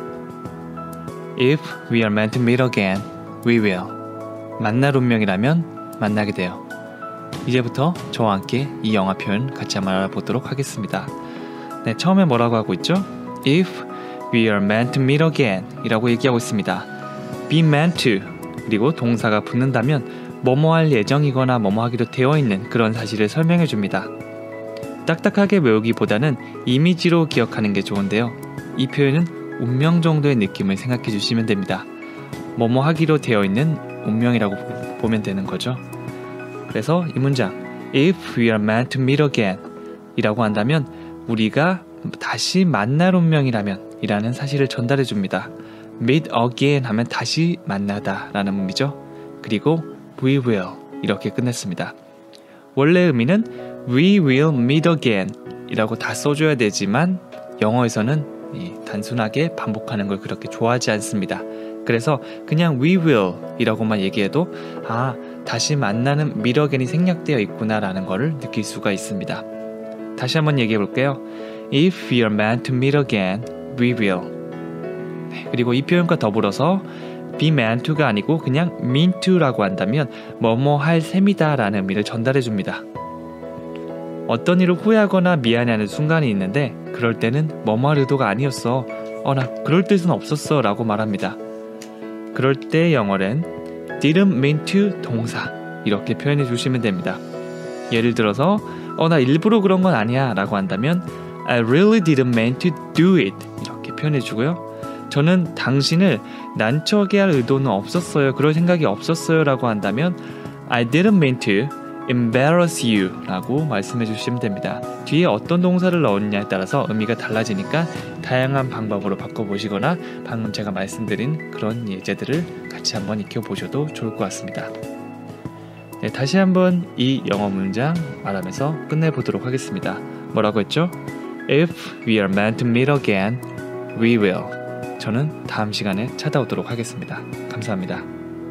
If we are meant to meet again, we will. 만날 운명이라면 만나게 돼요. 이제부터 저와 함께 이 영화 표현 같이 한번 알아보도록 하겠습니다. 네, 처음에 뭐라고 하고 있죠? If we are meant to meet again 이라고 얘기하고 있습니다. be meant to 그리고 동사가 붙는다면 뭐뭐 할 예정이거나 뭐뭐 하기로 되어 있는 그런 사실을 설명해 줍니다. 딱딱하게 외우기보다는 이미지로 기억하는 게 좋은데요. 이 표현은 운명 정도의 느낌을 생각해 주시면 됩니다. 뭐뭐 하기로 되어 있는 운명이라고 보면 되는 거죠. 그래서 이 문장 If we are meant to meet again 이라고 한다면 우리가 다시 만날 운명이라면 이라는 사실을 전달해 줍니다. meet again 하면 다시 만나다 라는 의미죠. 그리고 we will 이렇게 끝냈습니다. 원래 의미는 We will meet again 이라고 다 써줘야 되지만 영어에서는 이 단순하게 반복하는 걸 그렇게 좋아하지 않습니다. 그래서 그냥 we will 이라고만 얘기해도 아, 다시 만나는 meet again이 생략되어 있구나 라는 거를 느낄 수가 있습니다. 다시 한번 얘기해 볼게요. If we are meant to meet again, we will. 네, 그리고 이 표현과 더불어서 be meant to가 아니고 그냥 mean to라고 한다면 뭐뭐 할 셈이다 라는 의미를 전달해 줍니다. 어떤 일을 후회하거나 미안해하는 순간이 있는데 그럴 때는 뭐뭐 할 의도가 아니었어. 어, 나 그럴 뜻은 없었어 라고 말합니다. 그럴 때 영어는 didn't mean to 동사 이렇게 표현해 주시면 됩니다. 예를 들어서 어, 나 일부러 그런 건 아니야 라고 한다면 I really didn't mean to do it 이렇게 표현해 주고요. 저는 당신을 난처하게 할 의도는 없었어요. 그럴 생각이 없었어요 라고 한다면 I didn't mean to embarrass you 라고 말씀해 주시면 됩니다. 뒤에 어떤 동사를 넣었냐에 따라서 의미가 달라지니까 다양한 방법으로 바꿔보시거나 방금 제가 말씀드린 그런 예제들을 같이 한번 익혀보셔도 좋을 것 같습니다. 네, 다시 한번 이 영어 문장 말하면서 끝내보도록 하겠습니다. 뭐라고 했죠? If we are meant to meet again, we will. 저는 다음 시간에 찾아오도록 하겠습니다. 감사합니다.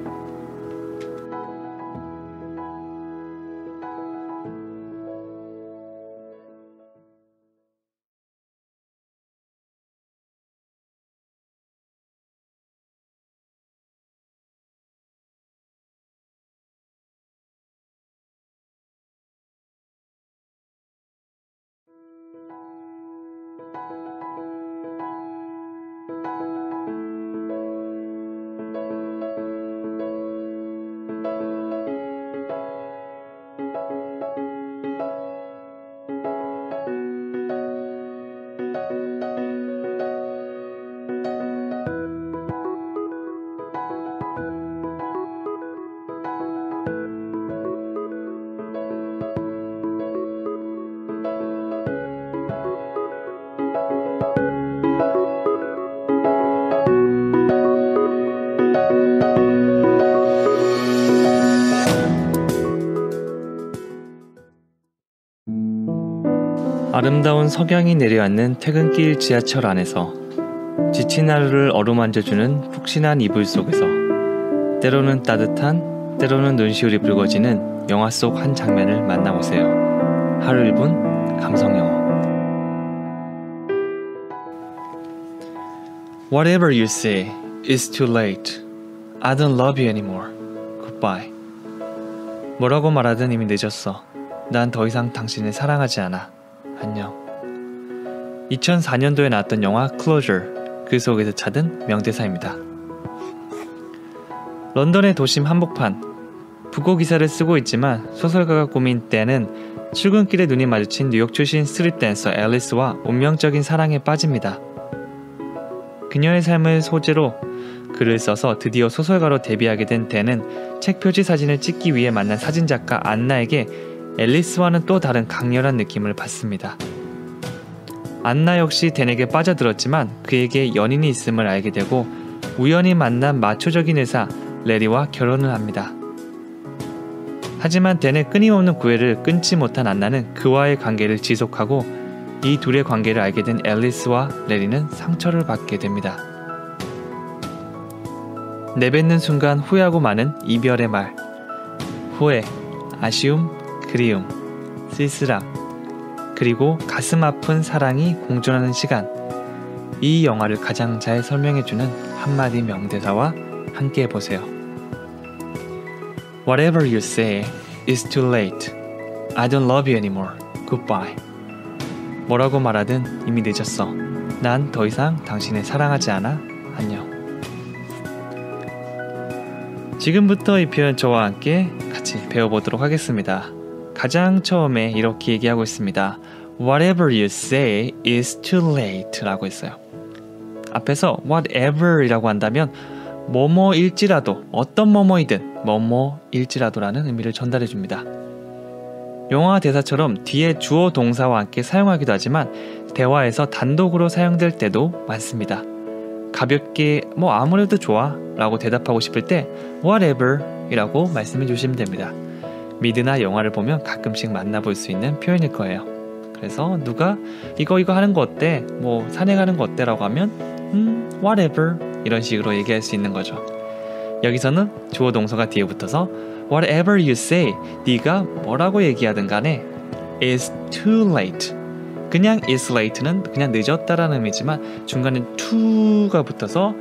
아름다운 석양이 내려앉는 퇴근길 지하철 안에서 지친 하루를 어루만져주는 푹신한 이불 속에서 때로는 따뜻한 때로는 눈시울이 붉어지는 영화 속 한 장면을 만나보세요. 하루 일 분 감성영어. Whatever you say, it's too late. I don't love you anymore. Goodbye. 뭐라고 말하든 이미 늦었어. 난 더 이상 당신을 사랑하지 않아. 안녕. 이천사 년도에 나왔던 영화 Closure, 그 속에서 찾은 명대사입니다. 런던의 도심 한복판. 부고 기사를 쓰고 있지만 소설가가 꾸민 때는 출근길에 눈이 마주친 뉴욕 출신 스트릿 댄서 앨리스와 운명적인 사랑에 빠집니다. 그녀의 삶을 소재로 글을 써서 드디어 소설가로 데뷔하게 된 댄은 책 표지 사진을 찍기 위해 만난 사진작가 안나에게 앨리스와는 또 다른 강렬한 느낌을 받습니다. 안나 역시 댄에게 빠져들었지만 그에게 연인이 있음을 알게 되고 우연히 만난 마초적인 의사 레리와 결혼을 합니다. 하지만 댄의 끊임없는 구애를 끊지 못한 안나는 그와의 관계를 지속하고 이 둘의 관계를 알게 된 앨리스와 레리는 상처를 받게 됩니다. 내뱉는 순간 후회하고 마는 이별의 말. 후회, 아쉬움, 그리움, 쓸쓸함, 그리고 가슴 아픈 사랑이 공존하는 시간. 이 영화를 가장 잘 설명해주는 한마디 명대사와 함께 해보세요. Whatever you say, it's too late. I don't love you anymore. Goodbye. 뭐라고 말하든 이미 늦었어. 난 더 이상 당신을 사랑하지 않아. 안녕. 지금부터 이 표현 저와 함께 같이 배워보도록 하겠습니다. 가장 처음에 이렇게 얘기하고 있습니다. Whatever you say is too late 라고 했어요. 앞에서 whatever 이라고 한다면 뭐뭐일지라도, 어떤 뭐뭐이든 뭐뭐일지라도 라는 의미를 전달해 줍니다. 영화 대사처럼 뒤에 주어 동사와 함께 사용하기도 하지만 대화에서 단독으로 사용될 때도 많습니다. 가볍게 뭐 아무래도 좋아 라고 대답하고 싶을 때 whatever 이라고 말씀해 주시면 됩니다. 미드나 영화를 보면 가끔씩 만나볼 수 있는 표현일 거예요. 그래서 누가 이거 이거 하는 거 어때? 뭐 산행하는 거 어때? 라고 하면 음, whatever 이런 식으로 얘기할 수 있는 거죠. 여기서는 주어 동사가 뒤에 붙어서 whatever you say, 네가 뭐라고 얘기하든 간에 is too late. 그냥 is late는 그냥 늦었다라는 의미지만 중간에 to가 붙어서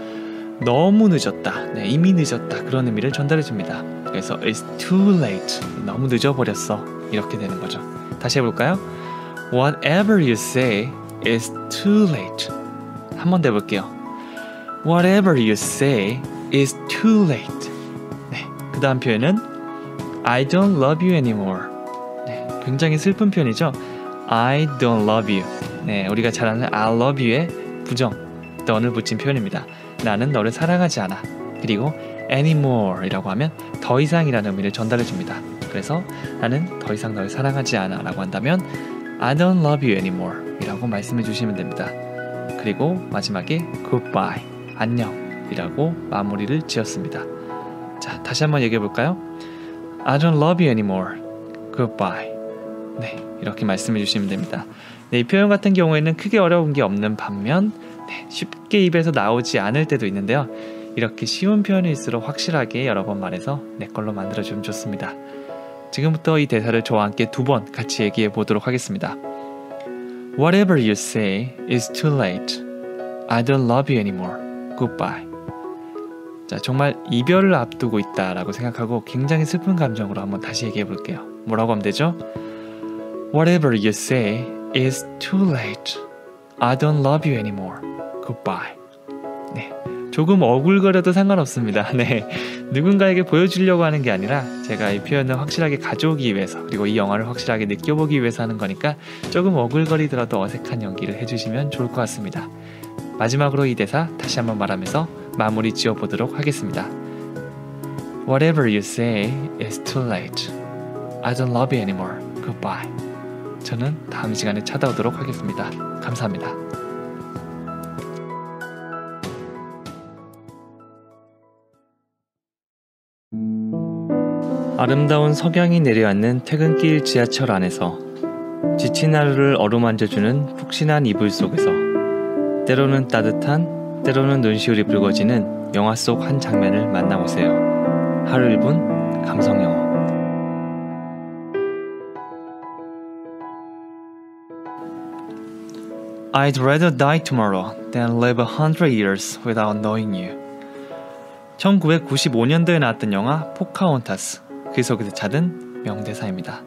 너무 늦었다, 네, 이미 늦었다 그런 의미를 전달해 줍니다. 그래서 it's too late, 너무 늦어버렸어 이렇게 되는 거죠. 다시 해볼까요? Whatever you say is too late. 한 번 더 해볼게요. Whatever you say is too late. 네, 그 다음 표현은 I don't love you anymore. 네, 굉장히 슬픈 표현이죠. I don't love you. 네, 우리가 잘 아는 I love you의 부정, done을 붙인 표현입니다. 나는 너를 사랑하지 않아. 그리고 anymore 이라고 하면 더 이상이라는 의미를 전달해 줍니다. 그래서 나는 더 이상 너를 사랑하지 않아 라고 한다면 I don't love you anymore 이라고 말씀해 주시면 됩니다. 그리고 마지막에 goodbye, 안녕 이라고 마무리를 지었습니다. 자, 다시 한번 얘기해 볼까요? I don't love you anymore, goodbye. 네, 이렇게 말씀해 주시면 됩니다. 네, 이 표현 같은 경우에는 크게 어려운 게 없는 반면 네, 쉽게 입에서 나오지 않을 때도 있는데요. 이렇게 쉬운 표현일수록 확실하게 여러 번 말해서 내 걸로 만들어주면 좋습니다. 지금부터 이 대사를 저와 함께 두 번 같이 얘기해 보도록 하겠습니다. Whatever you say is too late. I don't love you anymore. Goodbye. 자, 정말 이별을 앞두고 있다라고 생각하고 굉장히 슬픈 감정으로 한번 다시 얘기해 볼게요. 뭐라고 하면 되죠? Whatever you say is too late. I don't love you anymore. Goodbye. 네, 조금 어글거려도 상관없습니다. 네, 누군가에게 보여주려고 하는 게 아니라 제가 이 표현을 확실하게 가져오기 위해서 그리고 이 영화를 확실하게 느껴보기 위해서 하는 거니까 조금 어글거리더라도 어색한 연기를 해주시면 좋을 것 같습니다. 마지막으로 이 대사 다시 한번 말하면서 마무리 지어보도록 하겠습니다. Whatever you say is too late. I don't love you anymore. Goodbye. 저는 다음 시간에 찾아오도록 하겠습니다. 감사합니다. 아름다운 석양이 내려앉는 퇴근길 지하철 안에서 지친 하루를 어루만져주는 푹신한 이불 속에서 때로는 따뜻한, 때로는 눈시울이 붉어지는 영화 속 한 장면을 만나보세요. 하루 일 분 감성영어. I'd rather die tomorrow than live a hundred years without knowing you. 천구백구십오 년도에 나왔던 영화 포카혼타스, 그 속에서 찾은 명대사입니다.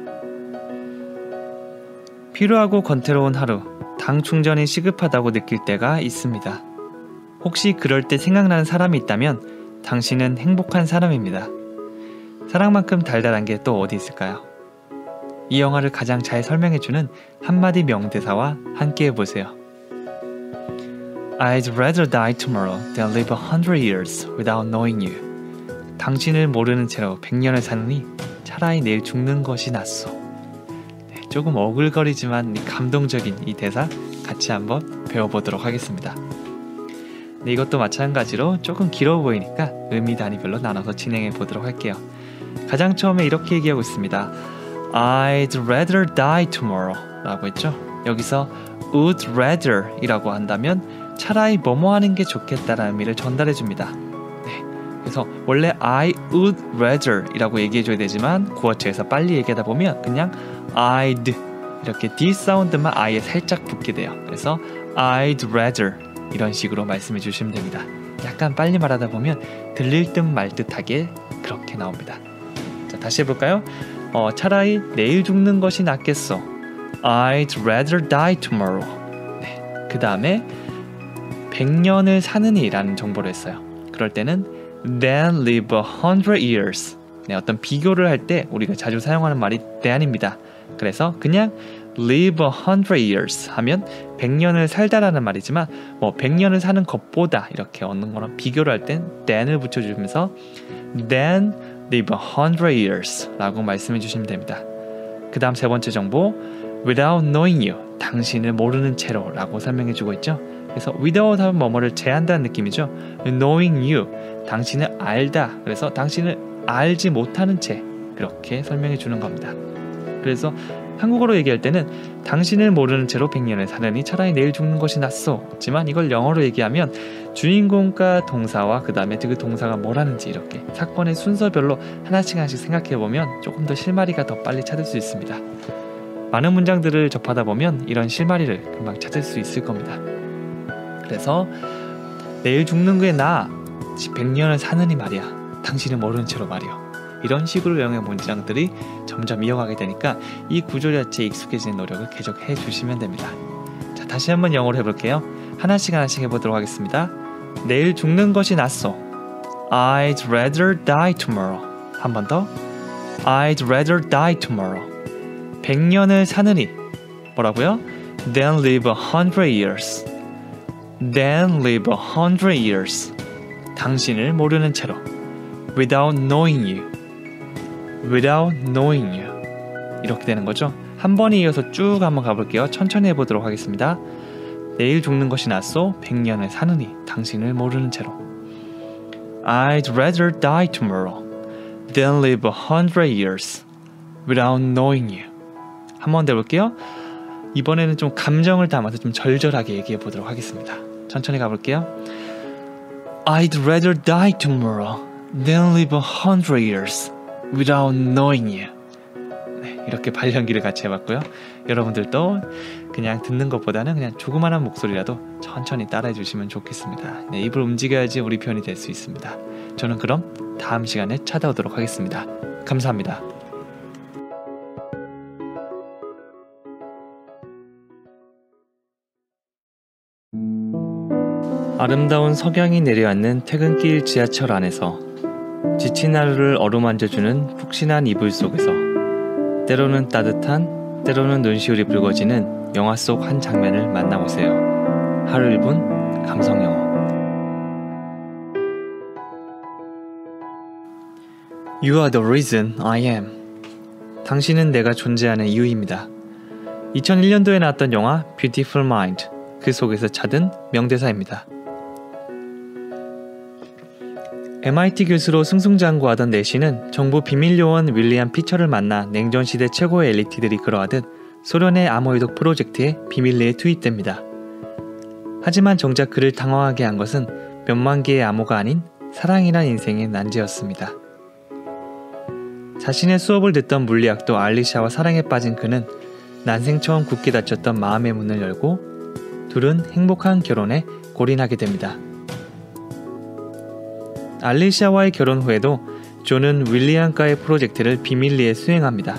피로하고 권태로운 하루, 당 충전이 시급하다고 느낄 때가 있습니다. 혹시 그럴 때 생각나는 사람이 있다면 당신은 행복한 사람입니다. 사랑만큼 달달한 게 또 어디 있을까요? 이 영화를 가장 잘 설명해주는 한마디 명대사와 함께 해보세요. I'd rather die tomorrow than live a hundred years without knowing you. 당신을 모르는 채로 백 년을 사느니 차라리 내일 죽는 것이 낫소. 네, 조금 어글거리지만 감동적인 이 대사 같이 한번 배워보도록 하겠습니다. 네, 이것도 마찬가지로 조금 길어 보이니까 의미 단위별로 나눠서 진행해 보도록 할게요. 가장 처음에 이렇게 얘기하고 있습니다. I'd rather die tomorrow 라고 했죠. 여기서 would rather 이라고 한다면 차라리 뭐뭐 하는 게 좋겠다라는 의미를 전달해 줍니다. 네, 그래서 원래 I would rather 이라고 얘기해 줘야 되지만 구어체에서 빨리 얘기하다 보면 그냥 I'd 이렇게 D 사운드만 I에 살짝 붙게 돼요. 그래서 I'd rather 이런 식으로 말씀해 주시면 됩니다. 약간 빨리 말하다 보면 들릴 듯 말 듯하게 그렇게 나옵니다. 자, 다시 해볼까요? 어, 차라리 내일 죽는 것이 낫겠어. I'd rather die tomorrow. 네, 그 다음에 백 년을 사느니 라는 정보를 했어요. 그럴 때는 than live a hundred years. 네, 어떤 비교를 할 때 우리가 자주 사용하는 말이 than입니다. 그래서 그냥 live a hundred years 하면 백 년을 살다라는 말이지만 뭐 백 년을 사는 것보다 이렇게 얻는 거랑 비교를 할 땐 than을 붙여주면서 than live a hundred years 라고 말씀해 주시면 됩니다. 그 다음 세 번째 정보 without knowing you, 당신을 모르는 채로 라고 설명해 주고 있죠. 그래서 without 하면 뭐뭐를 제한다는 느낌이죠. knowing you, 당신을 알다, 그래서 당신을 알지 못하는 채 그렇게 설명해 주는 겁니다. 그래서 한국어로 얘기할 때는 당신을 모르는 채로 백 년을 사느니 차라리 내일 죽는 것이 낫소. 하지만 이걸 영어로 얘기하면 주인공과 동사와 그 다음에 그 동사가 뭘 하는지 이렇게 사건의 순서별로 하나씩 하나씩 생각해보면 조금 더 실마리가 더 빨리 찾을 수 있습니다. 많은 문장들을 접하다 보면 이런 실마리를 금방 찾을 수 있을 겁니다. 그래서 내일 죽는 게 나아 백 년을 사느니 말이야. 당신을 모르는 채로 말이요. 이런 식으로 영어의 문장들이 점점 이어가게 되니까 이 구조 자체에 익숙해지는 노력을 계속해 주시면 됩니다. 자, 다시 한번 영어로 해볼게요. 하나씩 하나씩 해보도록 하겠습니다. 내일 죽는 것이 낫소. I'd rather die tomorrow. 한 번 더. I'd rather die tomorrow. 백 년을 사느니 뭐라고요? Than live a hundred years. Than live a hundred years. 당신을 모르는 채로. Without knowing you. Without knowing you. 이렇게 되는 거죠. 한 번에 이어서 쭉 한번 가볼게요. 천천히 해보도록 하겠습니다. 내일 죽는 것이 낫소. 백 년을 사느니 당신을 모르는 채로. I'd rather die tomorrow than live a hundred years without knowing you. 한 번 더 해볼게요. 이번에는 좀 감정을 담아서 좀 절절하게 얘기해 보도록 하겠습니다. 천천히 가볼게요. I'd rather die tomorrow than live a hundred years without knowing you. 네, 이렇게 발연기를 같이 해봤고요. 여러분들도 그냥 듣는 것보다는 그냥 조그마한 목소리라도 천천히 따라해 주시면 좋겠습니다. 네, 입을 움직여야지 우리 편이 될 수 있습니다. 저는 그럼 다음 시간에 찾아오도록 하겠습니다. 감사합니다. 아름다운 석양이 내려앉는 퇴근길 지하철 안에서 지친 하루를 어루만져주는 푹신한 이불 속에서 때로는 따뜻한, 때로는 눈시울이 붉어지는 영화 속 한 장면을 만나보세요. 하루 일 분 감성영어. You are the reason I am. 당신은 내가 존재하는 이유입니다. 이천일 년도에 나왔던 영화 Beautiful Mind, 그 속에서 찾은 명대사입니다. 엠아이티 교수로 승승장구하던 내시는 정부 비밀요원 윌리엄 피처를 만나 냉전시대 최고의 엘리트들이 그러하듯 소련의 암호해독 프로젝트에 비밀리에 투입됩니다. 하지만 정작 그를 당황하게 한 것은 몇만 개의 암호가 아닌 사랑이란 인생의 난제였습니다. 자신의 수업을 듣던 물리학도 알리샤와 사랑에 빠진 그는 난생 처음 굳게 닫혔던 마음의 문을 열고 둘은 행복한 결혼에 골인하게 됩니다. 알리샤와의 결혼 후에도 존은 윌리엄과의 프로젝트를 비밀리에 수행합니다.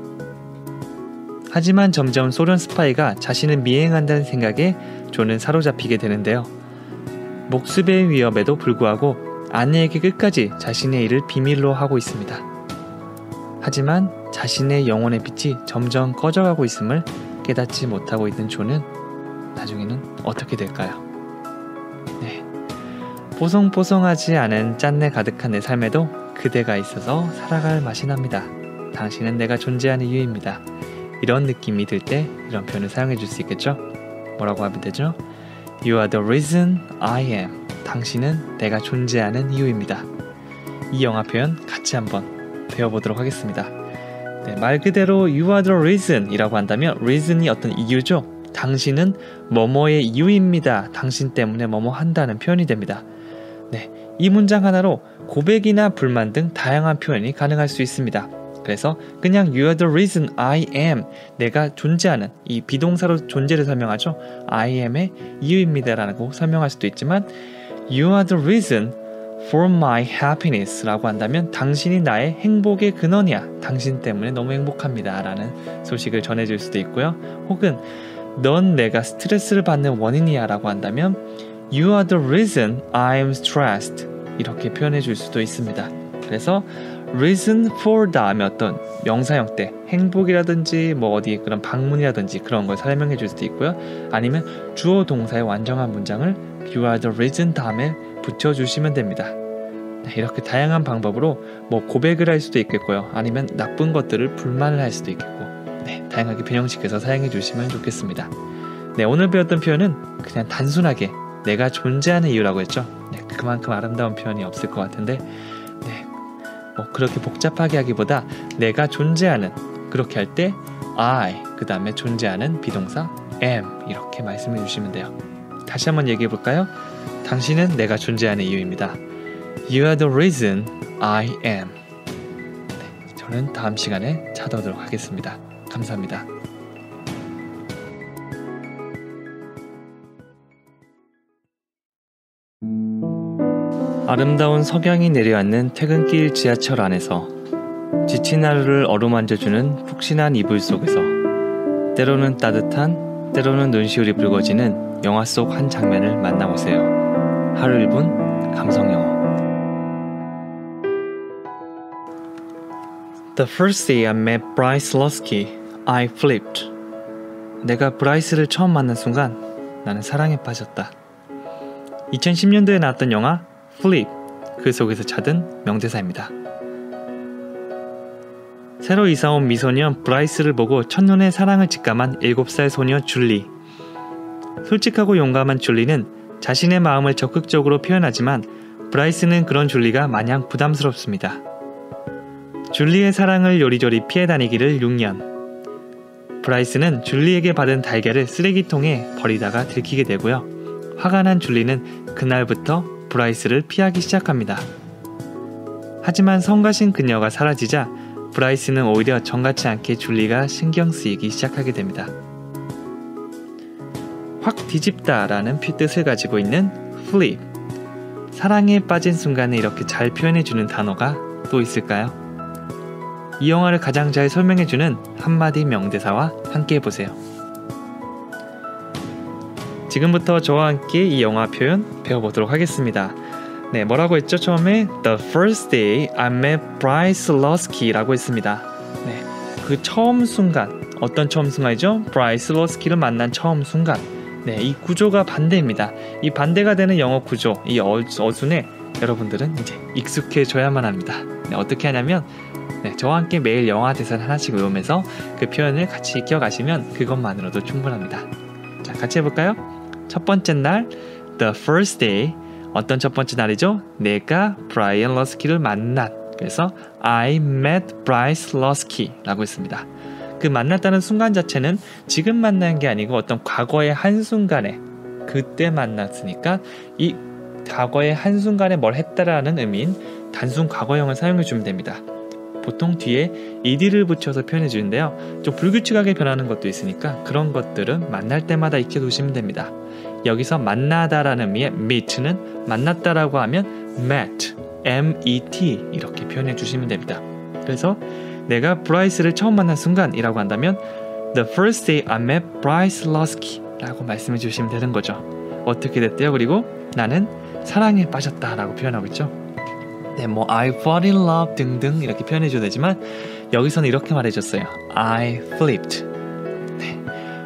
하지만 점점 소련 스파이가 자신을 미행한다는 생각에 존은 사로잡히게 되는데요. 목숨의 위협에도 불구하고 아내에게 끝까지 자신의 일을 비밀로 하고 있습니다. 하지만 자신의 영혼의 빛이 점점 꺼져가고 있음을 깨닫지 못하고 있는 존은 나중에는 어떻게 될까요? 네, 뽀송뽀송하지 않은 짠내 가득한 내 삶에도 그대가 있어서 살아갈 맛이 납니다. 당신은 내가 존재하는 이유입니다. 이런 느낌이 들 때 이런 표현을 사용해 줄 수 있겠죠? 뭐라고 하면 되죠? You are the reason I am. 당신은 내가 존재하는 이유입니다. 이 영화 표현 같이 한번 배워보도록 하겠습니다. 네, 말 그대로 You are the reason 이라고 한다면 reason이 어떤 이유죠. 당신은 뭐뭐의 이유입니다. 당신 때문에 뭐뭐 한다는 표현이 됩니다. 네, 이 문장 하나로 고백이나 불만 등 다양한 표현이 가능할 수 있습니다. 그래서 그냥 You are the reason I am, 내가 존재하는, 이 비동사로 존재를 설명하죠. I am의 이유입니다 라고 설명할 수도 있지만 You are the reason for my happiness 라고 한다면 당신이 나의 행복의 근원이야. 당신 때문에 너무 행복합니다 라는 소식을 전해줄 수도 있고요. 혹은 넌 내가 스트레스를 받는 원인이야 라고 한다면 You are the reason I'm stressed 이렇게 표현해 줄 수도 있습니다. 그래서 reason for 다음에 어떤 명사 형태, 행복이라든지 뭐 어디 그런 방문이라든지 그런 걸 설명해 줄 수도 있고요. 아니면 주어 동사의 완전한 문장을 You are the reason 다음에 붙여주시면 됩니다. 네, 이렇게 다양한 방법으로 뭐 고백을 할 수도 있겠고요. 아니면 나쁜 것들을 불만을 할 수도 있겠고, 네, 다양하게 변형시켜서 사용해 주시면 좋겠습니다. 네, 오늘 배웠던 표현은 그냥 단순하게 내가 존재하는 이유라고 했죠. 네, 그만큼 아름다운 표현이 없을 것 같은데 네, 뭐 그렇게 복잡하게 하기보다 내가 존재하는, 그렇게 할 때 I, 그 다음에 존재하는 비동사 am 이렇게 말씀해 주시면 돼요. 다시 한번 얘기해 볼까요? 당신은 내가 존재하는 이유입니다. You are the reason I am. 네, 저는 다음 시간에 찾아오도록 하겠습니다. 감사합니다. 아름다운 석양이 내려앉는 퇴근길 지하철 안에서 지친 하루를 어루만져주는 푹신한 이불 속에서 때로는 따뜻한, 때로는 눈시울이 붉어지는 영화 속 한 장면을 만나보세요. 하루 일 분 감성영어. The first day I met Bryce Lusky, I flipped. 내가 브라이스를 처음 만난 순간 나는 사랑에 빠졌다. 이천십 년도에 나왔던 영화 Flip, 그 속에서 찾은 명대사입니다. 새로 이사온 미소년 브라이스를 보고 첫눈에 사랑을 직감한 일곱 살 소녀 줄리. 솔직하고 용감한 줄리는 자신의 마음을 적극적으로 표현하지만 브라이스는 그런 줄리가 마냥 부담스럽습니다. 줄리의 사랑을 요리조리 피해 다니기를 육 년. 브라이스는 줄리에게 받은 달걀을 쓰레기통에 버리다가 들키게 되고요. 화가 난 줄리는 그날부터 브라이스를 피하기 시작합니다. 하지만 성가신 그녀가 사라지자 브라이스는 오히려 정같지 않게 줄리가 신경 쓰이기 시작하게 됩니다. 확 뒤집다 라는 뜻을 가지고 있는 flip. 사랑에 빠진 순간에 이렇게 잘 표현해주는 단어가 또 있을까요? 이 영화를 가장 잘 설명해주는 한마디 명대사와 함께 해보세요. 지금부터 저와 함께 이 영화 표현 배워보도록 하겠습니다. 네, 뭐라고 했죠? 처음에 The first day I met Bryce Lusky 라고 했습니다. 네, 그 처음 순간, 어떤 처음 순간이죠? Bryce Lusky를 만난 처음 순간. 네, 이 구조가 반대입니다. 이 반대가 되는 영어 구조, 이 어, 어순에 여러분들은 이제 익숙해져야만 합니다. 네, 어떻게 하냐면 네, 저와 함께 매일 영화 대사를 하나씩 외우면서 그 표현을 같이 익혀가시면 그것만으로도 충분합니다. 자, 같이 해볼까요? 첫 번째 날, the first day. 어떤 첫 번째 날이죠? 내가 브라이언 러스키를 만난. 그래서 I met Bryce Lusky 라고 했습니다. 그 만났다는 순간 자체는 지금 만난 게 아니고 어떤 과거의 한순간에 그때 만났으니까 이 과거의 한순간에 뭘 했다라는 의미인 단순 과거형을 사용해 주면 됩니다. 보통 뒤에 ed를 붙여서 표현해 주는데요. 좀 불규칙하게 변하는 것도 있으니까 그런 것들은 만날 때마다 익혀두시면 됩니다. 여기서 만나다라는 의미의 meet는 만났다라고 하면 met, M-E-T 이렇게 표현해 주시면 됩니다. 그래서 내가 브라이스를 처음 만난 순간이라고 한다면 The first day I met Bryce Lusky 라고 말씀해 주시면 되는 거죠. 어떻게 됐대요? 그리고 나는 사랑에 빠졌다 라고 표현하고 있죠. 네, 뭐 I fall in love 등등 이렇게 표현해 줘도 되지만 여기서는 이렇게 말해 줬어요. I flipped. 네,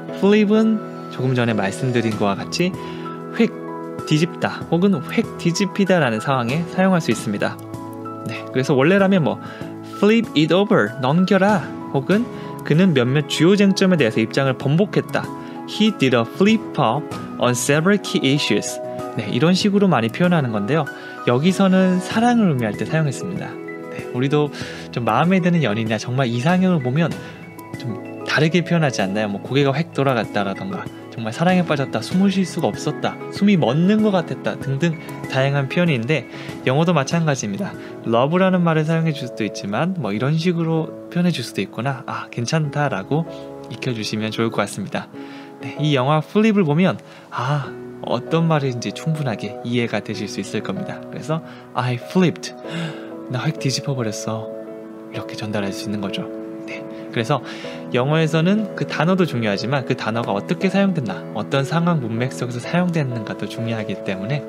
flip은 조금 전에 말씀드린 것과 같이 획 뒤집다 혹은 획 뒤집히다 라는 상황에 사용할 수 있습니다. 네, 그래서 원래라면 뭐 flip it over, 넘겨라 혹은 그는 몇몇 주요 쟁점에 대해서 입장을 번복했다. He did a flip-flop on several key issues. 네, 이런 식으로 많이 표현하는 건데요. 여기서는 사랑을 의미할 때 사용했습니다. 네, 우리도 좀 마음에 드는 연인이나 정말 이상형을 보면 좀 다르게 표현하지 않나요? 뭐 고개가 획 돌아갔다라던가 정말 사랑에 빠졌다, 숨을 쉴 수가 없었다, 숨이 멎는 것 같았다 등등 다양한 표현인데 영어도 마찬가지입니다. love라는 말을 사용해 줄 수도 있지만 뭐 이런 식으로 표현해 줄 수도 있구나, 아 괜찮다라고 익혀주시면 좋을 것 같습니다. 네, 이 영화 플립을 보면 아 어떤 말인지 충분하게 이해가 되실 수 있을 겁니다. 그래서 I flipped, 나 확 뒤집어버렸어, 이렇게 전달할 수 있는 거죠. 네, 그래서 영어에서는 그 단어도 중요하지만 그 단어가 어떻게 사용됐나, 어떤 상황 문맥 속에서 사용됐는가도 중요하기 때문에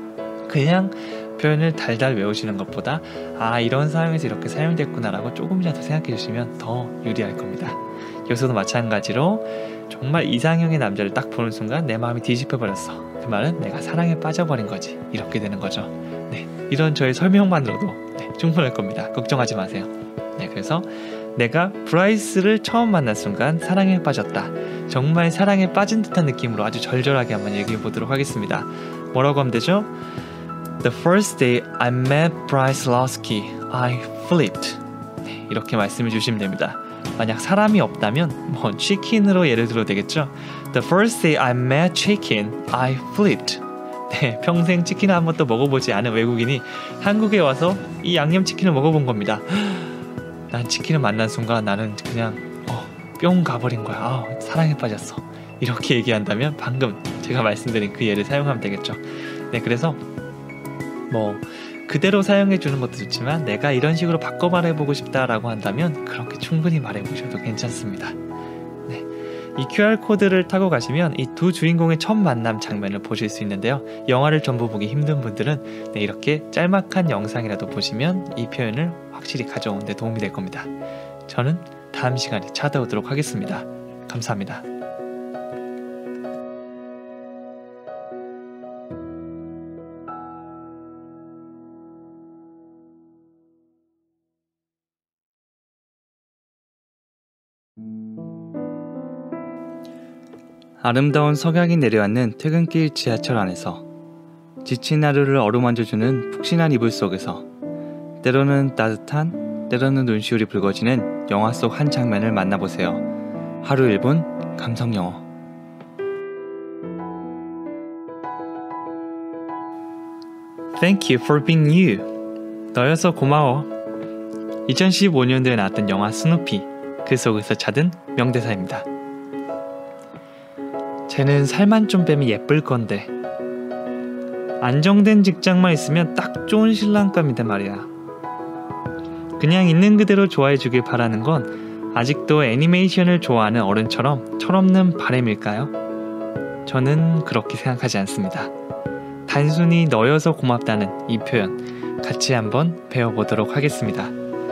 그냥 표현을 달달 외우시는 것보다 아 이런 상황에서 이렇게 사용됐구나 라고 조금이라도 생각해 주시면 더 유리할 겁니다. 여기서도 마찬가지로 정말 이상형의 남자를 딱 보는 순간 내 마음이 뒤집혀버렸어, 그 말은 내가 사랑에 빠져버린 거지, 이렇게 되는 거죠. 네, 이런 저의 설명만으로도 네, 충분할 겁니다. 걱정하지 마세요. 네, 그래서 내가 브라이스를 처음 만난 순간 사랑에 빠졌다, 정말 사랑에 빠진 듯한 느낌으로 아주 절절하게 한번 얘기해 보도록 하겠습니다. 뭐라고 하면 되죠? The first day I met Bryce Lasky, I flipped. 네, 이렇게 말씀해 주시면 됩니다. 만약 사람이 없다면 뭐 치킨으로 예를 들어 되겠죠. The first day I met chicken, I flipped. 네, 평생 치킨을 한 번도 먹어보지 않은 외국인이 한국에 와서 이 양념치킨을 먹어본 겁니다. 난 치킨을 만난 순간 나는 그냥 어, 뿅 가버린 거야. 아, 사랑에 빠졌어. 이렇게 얘기한다면 방금 제가 말씀드린 그 예를 사용하면 되겠죠. 네, 그래서 뭐 그대로 사용해 주는 것도 좋지만 내가 이런 식으로 바꿔 말해보고 싶다라고 한다면 그렇게 충분히 말해보셔도 괜찮습니다. 네, 이 큐알코드를 타고 가시면 이 두 주인공의 첫 만남 장면을 보실 수 있는데요. 영화를 전부 보기 힘든 분들은 네, 이렇게 짤막한 영상이라도 보시면 이 표현을 확실히 가져오는 데 도움이 될 겁니다. 저는 다음 시간에 찾아오도록 하겠습니다. 감사합니다. 아름다운 석양이 내려앉는 퇴근길 지하철 안에서 지친 하루를 어루만져주는 푹신한 이불 속에서 때로는 따뜻한 때로는 눈시울이 붉어지는 영화 속 한 장면을 만나보세요. 하루 일 분 감성영어. Thank you for being you. 너여서 고마워. 이천십오 년도에 나왔던 영화 스누피, 그 속에서 찾은 명대사입니다. 쟤는 살만 좀 빼면 예쁠 건데 안정된 직장만 있으면 딱 좋은 신랑감인데 말이야. 그냥 있는 그대로 좋아해 주길 바라는 건 아직도 애니메이션을 좋아하는 어른처럼 철없는 바람일까요? 저는 그렇게 생각하지 않습니다. 단순히 너여서 고맙다는 이 표현 같이 한번 배워보도록 하겠습니다.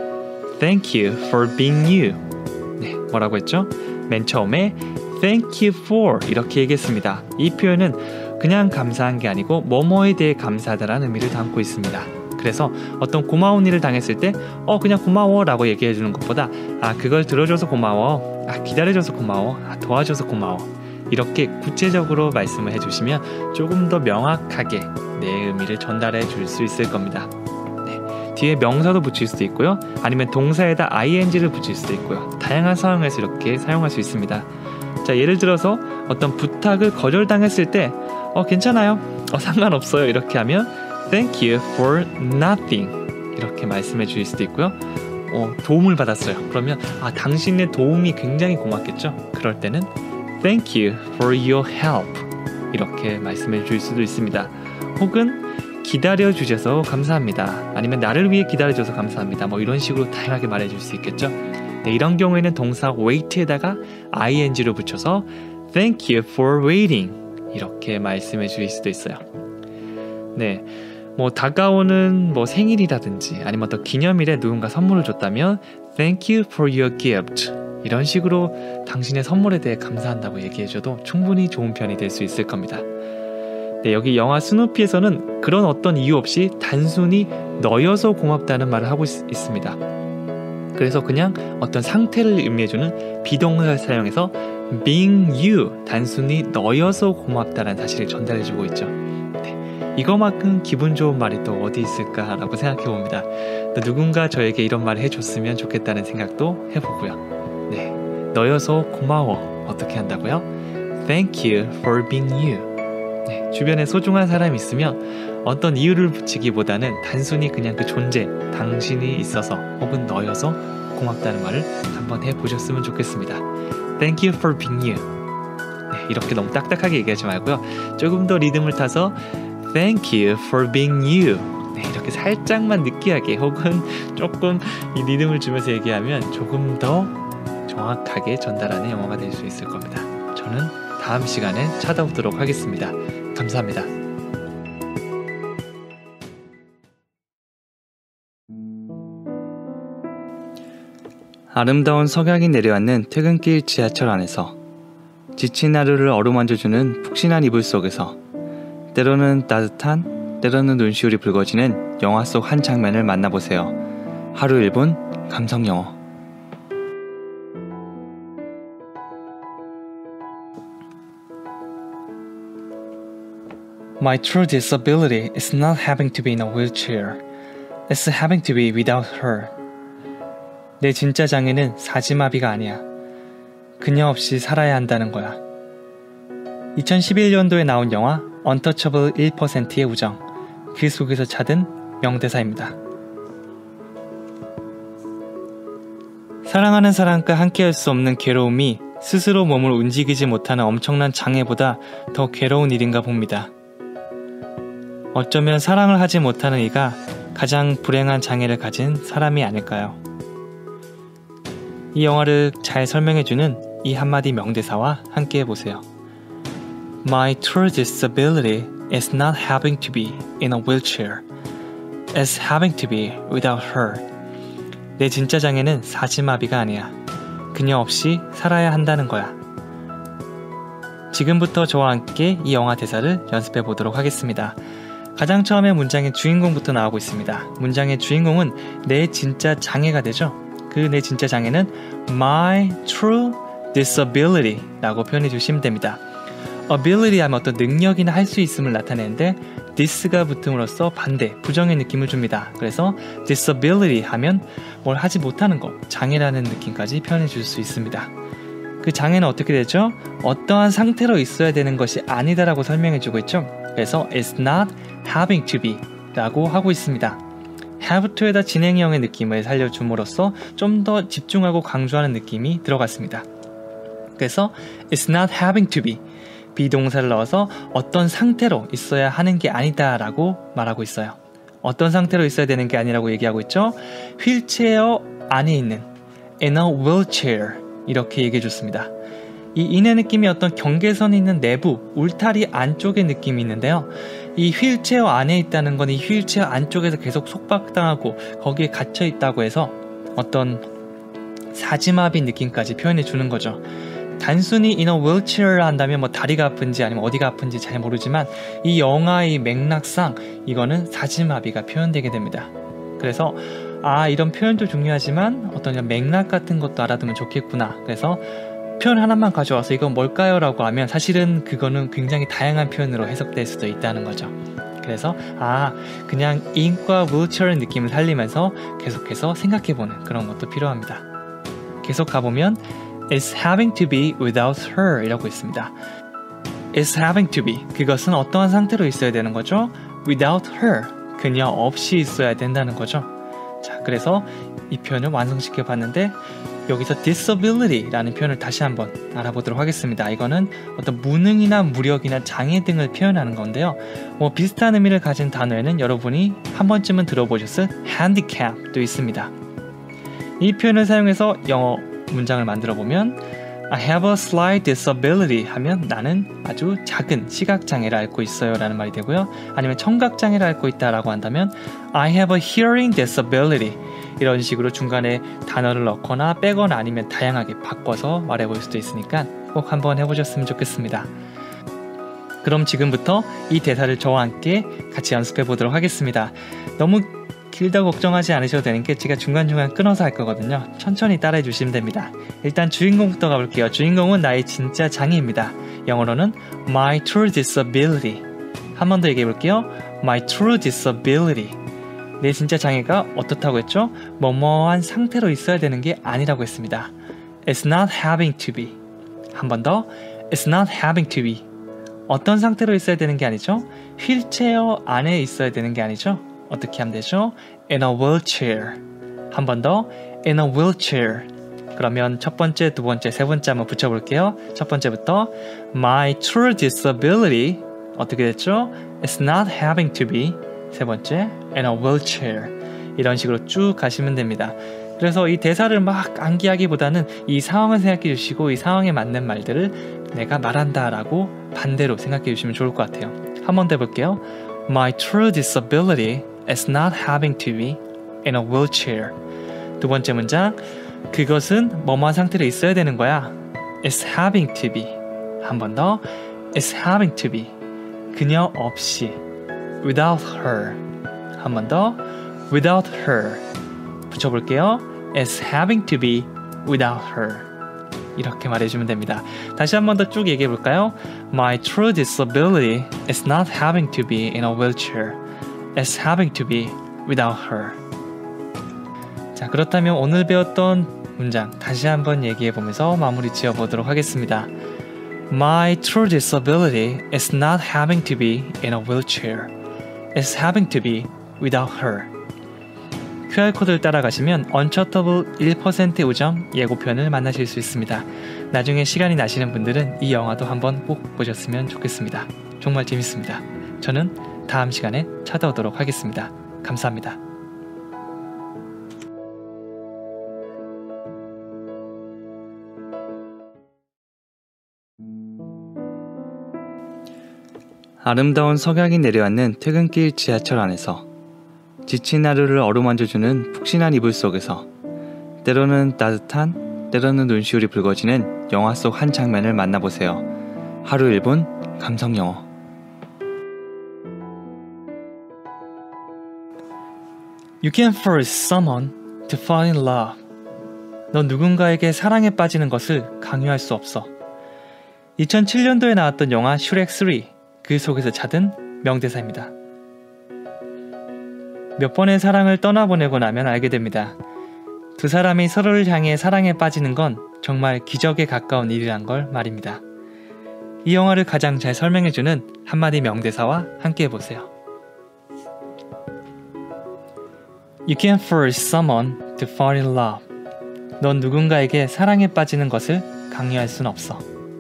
Thank you for being you. 네, 뭐라고 했죠? 맨 처음에 Thank you for 이렇게 얘기했습니다. 이 표현은 그냥 감사한 게 아니고 뭐뭐에 대해 감사하다라는 의미를 담고 있습니다. 그래서 어떤 고마운 일을 당했을 때 어 그냥 고마워 라고 얘기해 주는 것보다 아 그걸 들어줘서 고마워, 아 기다려줘서 고마워, 아 도와줘서 고마워, 이렇게 구체적으로 말씀을 해주시면 조금 더 명확하게 내 의미를 전달해 줄 수 있을 겁니다. 네, 뒤에 명사도 붙일 수도 있고요, 아니면 동사에다 아이엔지를 붙일 수도 있고요. 다양한 상황에서 이렇게 사용할 수 있습니다. 자, 예를 들어서 어떤 부탁을 거절당했을 때 어 괜찮아요, 어 상관없어요 이렇게 하면 Thank you for nothing 이렇게 말씀해 주실 수도 있고요. 어, 도움을 받았어요. 그러면 아 당신의 도움이 굉장히 고맙겠죠. 그럴 때는 Thank you for your help 이렇게 말씀해 주실 수도 있습니다. 혹은 기다려 주셔서 감사합니다, 아니면 나를 위해 기다려 줘서 감사합니다, 뭐 이런 식으로 다양하게 말해 줄 수 있겠죠. 네, 이런 경우에는 동사 wait에다가 아이엔지로 붙여서 Thank you for waiting 이렇게 말씀해 주실 수도 있어요. 네, 뭐 다가오는 뭐 생일이라든지 아니면 어떤 기념일에 누군가 선물을 줬다면 Thank you for your gift 이런 식으로 당신의 선물에 대해 감사한다고 얘기해줘도 충분히 좋은 편이 될 수 있을 겁니다. 네, 여기 영화 스누피에서는 그런 어떤 이유 없이 단순히 너여서 고맙다는 말을 하고 있, 있습니다. 그래서 그냥 어떤 상태를 의미해주는 비동사를 사용해서 being you, 단순히 너여서 고맙다는 사실을 전달해주고 있죠. 네, 이거만큼 기분 좋은 말이 또 어디 있을까라고 생각해봅니다. 누군가 저에게 이런 말을 해줬으면 좋겠다는 생각도 해보고요. 네, 너여서 고마워 어떻게 한다고요? Thank you for being you. 네, 주변에 소중한 사람이 있으면 어떤 이유를 붙이기보다는 단순히 그냥 그 존재, 당신이 있어서 혹은 너여서 고맙다는 말을 한번 해보셨으면 좋겠습니다. Thank you for being you. 네, 이렇게 너무 딱딱하게 얘기하지 말고요, 조금 더 리듬을 타서 Thank you for being you. 네, 이렇게 살짝만 느끼하게 혹은 조금 이 리듬을 주면서 얘기하면 조금 더 정확하게 전달하는 영어가 될 수 있을 겁니다. 저는 다음 시간에 찾아오도록 하겠습니다. 감사합니다. 아름다운 석양이 내려앉는 퇴근길 지하철 안에서 지친 하루를 어루만져주는 푹신한 이불 속에서 때로는 따뜻한 때로는 눈시울이 붉어지는 영화 속 한 장면을 만나보세요. 하루 일 분 감성영어. My true disability is not having to be in a wheelchair. It's having to be without her. 내 진짜 장애는 사지마비가 아니야. 그녀 없이 살아야 한다는 거야. 이천십일 년도에 나온 영화 언터처블 일 퍼센트의 우정. 그 속에서 찾은 명대사입니다. 사랑하는 사람과 함께할 수 없는 괴로움이 스스로 몸을 움직이지 못하는 엄청난 장애보다 더 괴로운 일인가 봅니다. 어쩌면 사랑을 하지 못하는 이가 가장 불행한 장애를 가진 사람이 아닐까요? 이 영화를 잘 설명해주는 이 한마디 명대사와 함께 해보세요. My true disability is not having to be in a wheelchair. It's having to be without her. 내 진짜 장애는 사지마비가 아니야. 그녀 없이 살아야 한다는 거야. 지금부터 저와 함께 이 영화 대사를 연습해 보도록 하겠습니다. 가장 처음에 문장의 주인공부터 나오고 있습니다. 문장의 주인공은 내 진짜 장애가 되죠. 그 내 진짜 장애는 My true disability 라고 표현해 주시면 됩니다. ability 하면 어떤 능력이나 할 수 있음을 나타내는데 this가 붙음으로써 반대, 부정의 느낌을 줍니다. 그래서 disability 하면 뭘 하지 못하는 것, 장애라는 느낌까지 표현해 줄 수 있습니다. 그 장애는 어떻게 되죠? 어떠한 상태로 있어야 되는 것이 아니다라고 설명해 주고 있죠. 그래서 it's not having to be 라고 하고 있습니다. have to에다 진행형의 느낌을 살려줌으로써 좀 더 집중하고 강조하는 느낌이 들어갔습니다. 그래서 it's not having to be 비동사를 넣어서 어떤 상태로 있어야 하는 게 아니다 라고 말하고 있어요. 어떤 상태로 있어야 되는 게 아니라고 얘기하고 있죠. 휠체어 안에 있는 in a wheelchair 이렇게 얘기해 줬습니다. 이 in의 느낌이 어떤 경계선이 있는 내부, 울타리 안쪽의 느낌이 있는데요. 이 휠체어 안에 있다는 건 이 휠체어 안쪽에서 계속 속박당하고 거기에 갇혀 있다고 해서 어떤 사지마비 느낌까지 표현해 주는 거죠. 단순히 in a wheelchair 한다면 뭐 다리가 아픈지 아니면 어디가 아픈지 잘 모르지만 이 영화의 맥락상 이거는 사지마비가 표현되게 됩니다. 그래서 아 이런 표현도 중요하지만 어떤 맥락 같은 것도 알아두면 좋겠구나. 그래서 표현 하나만 가져와서 이건 뭘까요? 라고 하면 사실은 그거는 굉장히 다양한 표현으로 해석될 수도 있다는 거죠. 그래서 아 그냥 in과 wheelchair의 느낌을 살리면서 계속해서 생각해보는 그런 것도 필요합니다. 계속 가보면 It's having to be without her 이라고 있습니다. It's having to be 그것은 어떠한 상태로 있어야 되는 거죠? Without her 그녀 없이 있어야 된다는 거죠. 자, 그래서 이 표현을 완성시켜 봤는데 여기서 disability라는 표현을 다시 한번 알아보도록 하겠습니다. 이거는 어떤 무능이나 무력이나 장애 등을 표현하는 건데요. 뭐 비슷한 의미를 가진 단어에는 여러분이 한 번쯤은 들어보셨을 handicap도 있습니다. 이 표현을 사용해서 영어 문장을 만들어 보면 I have a slight disability 하면 나는 아주 작은 시각장애를 앓고 있어요 라는 말이 되고요. 아니면 청각장애를 앓고 있다 라고 한다면 I have a hearing disability 이런 식으로 중간에 단어를 넣거나 빼거나 아니면 다양하게 바꿔서 말해 볼 수도 있으니까 꼭 한번 해보셨으면 좋겠습니다. 그럼 지금부터 이 대사를 저와 함께 같이 연습해 보도록 하겠습니다. 너무 길다 걱정하지 않으셔도 되는 게 제가 중간중간 끊어서 할 거거든요. 천천히 따라해 주시면 됩니다. 일단 주인공부터 가볼게요. 주인공은 나의 진짜 장애입니다. 영어로는 My true disability. 한 번 더 얘기해 볼게요. My true disability. 내 진짜 장애가 어떻다고 했죠? 뭐뭐한 상태로 있어야 되는 게 아니라고 했습니다. It's not having to be. 한 번 더. It's not having to be. 어떤 상태로 있어야 되는 게 아니죠? 휠체어 안에 있어야 되는 게 아니죠? 어떻게 하면 되죠? In a wheelchair. 한 번 더. In a wheelchair. 그러면 첫 번째, 두 번째, 세 번째 한번 붙여볼게요. 첫 번째부터 My true disability 어떻게 됐죠? It's not having to be. 세 번째, in a wheelchair. 이런 식으로 쭉 가시면 됩니다. 그래서 이 대사를 막 암기하기보다는 이 상황을 생각해 주시고 이 상황에 맞는 말들을 내가 말한다 라고 반대로 생각해 주시면 좋을 것 같아요. 한 번 더 해볼게요. My true disability is not having to be in a wheelchair. 두 번째 문장, 그것은 뭐뭐한 상태로 있어야 되는 거야. It's having to be. 한 번 더, It's having to be. 그녀 없이. Without her. 한 번 더, Without her. 붙여볼게요. It's having to be without her. 이렇게 말해주면 됩니다. 다시 한 번 더 쭉 얘기해 볼까요? My true disability is not having to be in a wheelchair. It's having to be without her. 자, 그렇다면 오늘 배웠던 문장 다시 한번 얘기해 보면서 마무리 지어 보도록 하겠습니다. My true disability is not having to be in a wheelchair. It's having to be without her. 큐알코드를 따라가시면 언처터블 일 퍼센트의 우정 예고편을 만나실 수 있습니다. 나중에 시간이 나시는 분들은 이 영화도 한번 꼭 보셨으면 좋겠습니다. 정말 재밌습니다. 저는 다음 시간에 찾아오도록 하겠습니다. 감사합니다. 아름다운 석양이 내려앉는 퇴근길 지하철 안에서 지친 하루를 어루만져주는 푹신한 이불 속에서 때로는 따뜻한 때로는 눈시울이 붉어지는 영화 속 한 장면을 만나보세요. 하루 일 분 감성영어. You can force someone to fall in love. 넌 누군가에게 사랑에 빠지는 것을 강요할 수 없어. 이천칠 년도에 나왔던 영화 슈렉 삼, 그 속에서 찾은 명대사입니다. 몇 번의 사랑을 떠나보내고 나면 알게 됩니다. 두 사람이 서로를 향해 사랑에 빠지는 건 정말 기적에 가까운 일이란 걸 말입니다. 이 영화를 가장 잘 설명해주는 한마디 명대사와 함께 해보세요. You can't force someone to fall in love. 넌 누군가에게 사랑에 빠지는 것을 강요할 순 없어.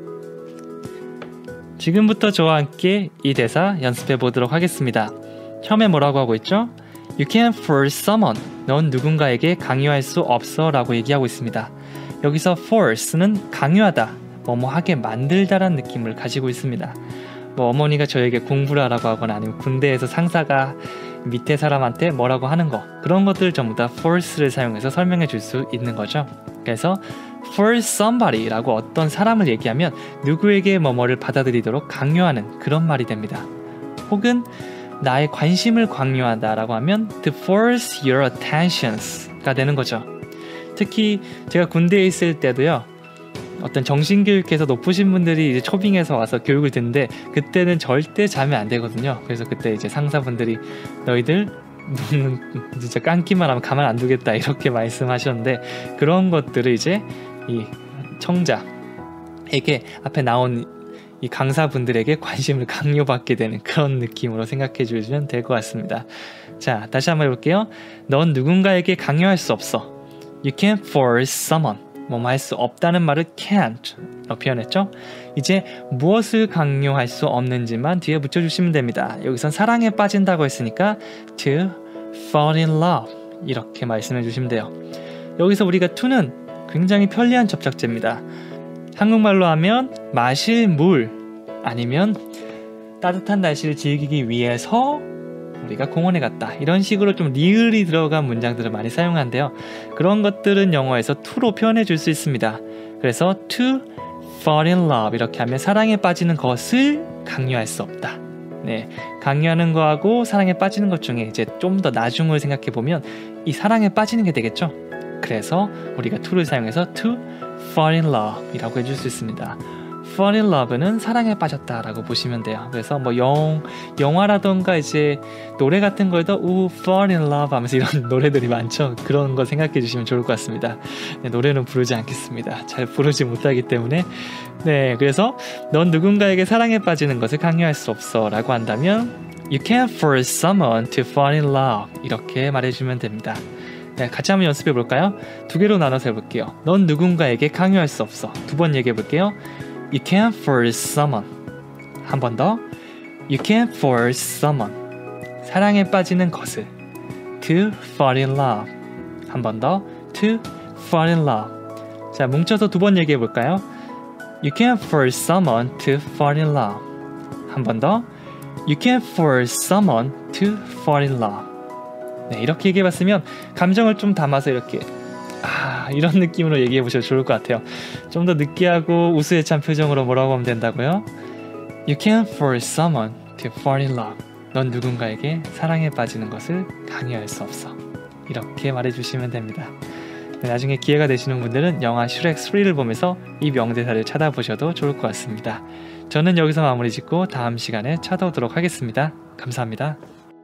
지금부터 저와 함께 이 대사 연습해 보도록 하겠습니다. 처음에 뭐라고 하고 있죠? You can't force someone. 넌 누군가에게 강요할 수 없어 라고 얘기하고 있습니다. 여기서 force는 강요하다, 뭐뭐 하게 만들다라는 느낌을 가지고 있습니다. 뭐 어머니가 저에게 공부를 하라고 하거나 아니면 군대에서 상사가 밑에 사람한테 뭐라고 하는 거, 그런 것들 전부 다 force를 사용해서 설명해 줄 수 있는 거죠. 그래서 force somebody 라고 어떤 사람을 얘기하면 누구에게 뭐뭐를 받아들이도록 강요하는 그런 말이 됩니다. 혹은 나의 관심을 강요하다 라고 하면 to force your attentions가 되는 거죠. 특히 제가 군대에 있을 때도요, 어떤 정신교육에서 높으신 분들이 이제 초빙해서 와서 교육을 듣는데 그때는 절대 자면 안 되거든요. 그래서 그때 이제 상사분들이 너희들 너는 진짜 깡기만 하면 가만 안 두겠다 이렇게 말씀하셨는데, 그런 것들을 이제 이 청자에게 앞에 나온 이 강사분들에게 관심을 강요받게 되는 그런 느낌으로 생각해 주시면 될 것 같습니다. 자, 다시 한번 해볼게요. 넌 누군가에게 강요할 수 없어. You can't force someone. 뭐뭐 할 수 없다는 말을 can't 라고 표현했죠. 이제 무엇을 강요할 수 없는지만 뒤에 붙여주시면 됩니다. 여기선 사랑에 빠진다고 했으니까 to fall in love 이렇게 말씀해 주시면 돼요. 여기서 우리가 to는 굉장히 편리한 접착제입니다. 한국말로 하면 마실 물 아니면 따뜻한 날씨를 즐기기 위해서 우리가 공원에 갔다, 이런 식으로 좀 리을이 들어간 문장들을 많이 사용하는데요. 그런 것들은 영어에서 to로 표현해 줄 수 있습니다. 그래서 to fall in love 이렇게 하면 사랑에 빠지는 것을 강요할 수 없다. 네, 강요하는 거하고 사랑에 빠지는 것 중에 이제 좀 더 나중을 생각해 보면 이 사랑에 빠지는 게 되겠죠. 그래서 우리가 to를 사용해서 to fall in love 이라고 해줄 수 있습니다. fall in love는 사랑에 빠졌다 라고 보시면 돼요. 그래서 뭐 영, 영화라던가 이제 노래 같은 거에도 우 fall in love 하면서 이런 노래들이 많죠. 그런 거 생각해 주시면 좋을 것 같습니다. 네, 노래는 부르지 않겠습니다. 잘 부르지 못하기 때문에. 네, 그래서 넌 누군가에게 사랑에 빠지는 것을 강요할 수 없어 라고 한다면 You can't force someone to fall in love 이렇게 말해주면 됩니다. 네, 같이 한번 연습해 볼까요? 두 개로 나눠서 해볼게요. 넌 누군가에게 강요할 수 없어. 두 번 얘기해 볼게요. You can't force someone. 한 번 더. You can't force someone. 사랑에 빠지는 것을. To fall in love. 한 번 더. To fall in love. 자, 뭉쳐서 두 번 얘기해 볼까요? You can't force someone to fall in love. 한 번 더. You can't force someone to fall in love. 네, 이렇게 얘기해 봤으면 감정을 좀 담아서 이렇게 아, 이런 느낌으로 얘기해 보셔도 좋을 것 같아요. 좀 더 느끼하고 우수에 찬 표정으로 뭐라고 하면 된다고요? You can't force someone to fall in love. 넌 누군가에게 사랑에 빠지는 것을 강요할 수 없어. 이렇게 말해주시면 됩니다. 나중에 기회가 되시는 분들은 영화 슈렉 쓰리를 보면서 이 명대사를 찾아보셔도 좋을 것 같습니다. 저는 여기서 마무리 짓고 다음 시간에 찾아오도록 하겠습니다. 감사합니다.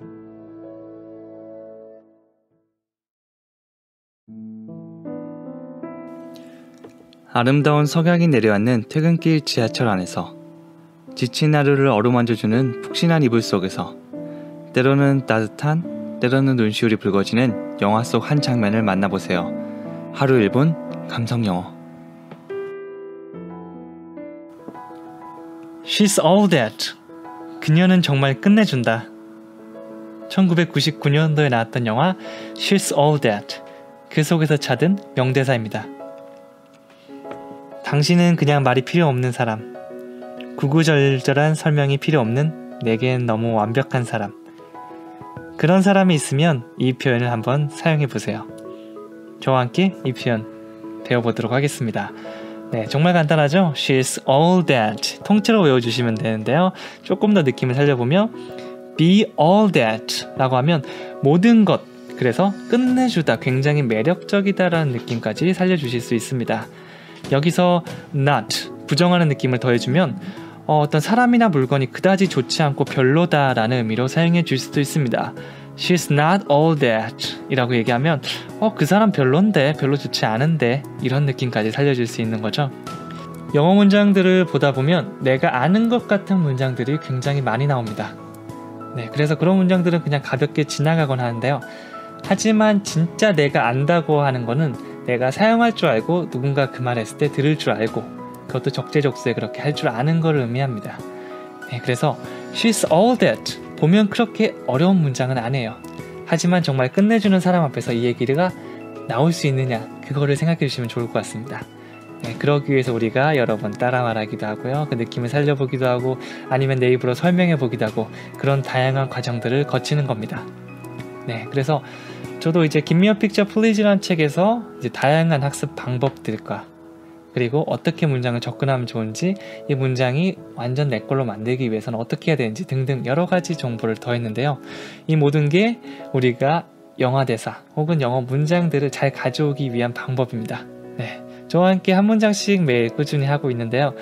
아름다운 석양이 내려앉는 퇴근길 지하철 안에서, 지친 하루를 어루만져주는 푹신한 이불 속에서, 때로는 따뜻한, 때로는 눈시울이 붉어지는 영화 속 한 장면을 만나보세요. 하루 일 분 감성영어. She's all that. 그녀는 정말 끝내준다. 천구백구십구 년도에 나왔던 영화 She's all that. 그 속에서 찾은 명대사입니다. 당신은 그냥 말이 필요 없는 사람. 구구절절한 설명이 필요 없는 내겐 너무 완벽한 사람. 그런 사람이 있으면 이 표현을 한번 사용해 보세요. 저와 함께 이 표현 배워보도록 하겠습니다. 네, 정말 간단하죠? She's all that. 통째로 외워주시면 되는데요. 조금 더 느낌을 살려보면 be all that 라고 하면 모든 것, 그래서 끝내주다, 굉장히 매력적이다라는 느낌까지 살려주실 수 있습니다. 여기서 not, 부정하는 느낌을 더해주면 어, 어떤 사람이나 물건이 그다지 좋지 않고 별로다라는 의미로 사용해 줄 수도 있습니다. She's not all that 이라고 얘기하면 어, 그 사람 별론데, 별로 좋지 않은데, 이런 느낌까지 살려줄 수 있는 거죠. 영어 문장들을 보다 보면 내가 아는 것 같은 문장들이 굉장히 많이 나옵니다. 네, 그래서 그런 문장들은 그냥 가볍게 지나가곤 하는데요. 하지만 진짜 내가 안다고 하는 거는 내가 사용할 줄 알고 누군가 그 말 했을 때 들을 줄 알고, 그것도 적재적소에 그렇게 할 줄 아는 걸 의미합니다. 네, 그래서 She's all that 보면 그렇게 어려운 문장은 아니에요. 하지만 정말 끝내주는 사람 앞에서 이 얘기가 나올 수 있느냐, 그거를 생각해 주시면 좋을 것 같습니다. 네, 그러기 위해서 우리가 여러 번 따라 말하기도 하고요, 그 느낌을 살려보기도 하고, 아니면 내 입으로 설명해 보기도 하고, 그런 다양한 과정들을 거치는 겁니다. 네, 그래서 저도 이제 Give me a picture please라는 책에서 이제 다양한 학습 방법들과, 그리고 어떻게 문장을 접근하면 좋은지, 이 문장이 완전 내 걸로 만들기 위해서는 어떻게 해야 되는지 등등 여러 가지 정보를 더했는데요. 이 모든 게 우리가 영어 대사 혹은 영어 문장들을 잘 가져오기 위한 방법입니다. 네, 저와 함께 한 문장씩 매일 꾸준히 하고 있는데요.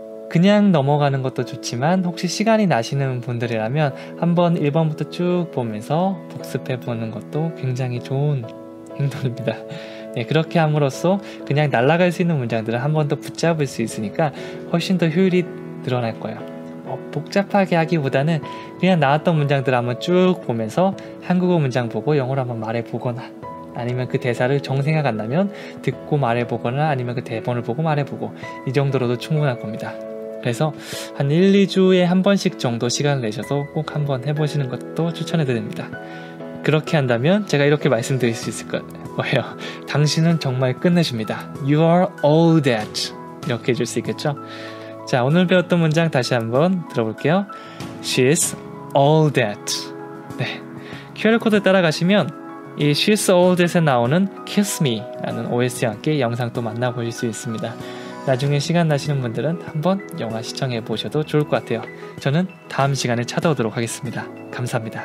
그냥 넘어가는 것도 좋지만 혹시 시간이 나시는 분들이라면 한번 일 번부터 쭉 보면서 복습해 보는 것도 굉장히 좋은 행동입니다. 네, 그렇게 함으로써 그냥 날아갈 수 있는 문장들을 한 번 더 붙잡을 수 있으니까 훨씬 더 효율이 늘어날 거예요. 어, 복잡하게 하기보다는 그냥 나왔던 문장들을 한번 쭉 보면서 한국어 문장 보고 영어로 한번 말해보거나, 아니면 그 대사를 정생각 안 나면 듣고 말해보거나, 아니면 그 대본을 보고 말해보고, 이 정도로도 충분할 겁니다. 그래서 한 일, 이 주에 한 번씩 정도 시간을 내셔서 꼭 한번 해보시는 것도 추천해드립니다. 그렇게 한다면 제가 이렇게 말씀드릴 수 있을 거예요. 당신은 정말 끝내줍니다. You are all that. 이렇게 해줄 수 있겠죠? 자, 오늘 배웠던 문장 다시 한번 들어볼게요. She's all that. 네, 큐알 코드 따라가시면 이 She's all that에 나오는 Kiss Me 라는 오에스티와 함께 영상 또 만나보실 수 있습니다. 나중에 시간 나시는 분들은 한번 영화 시청해 보셔도 좋을 것 같아요. 저는 다음 시간에 찾아오도록 하겠습니다. 감사합니다.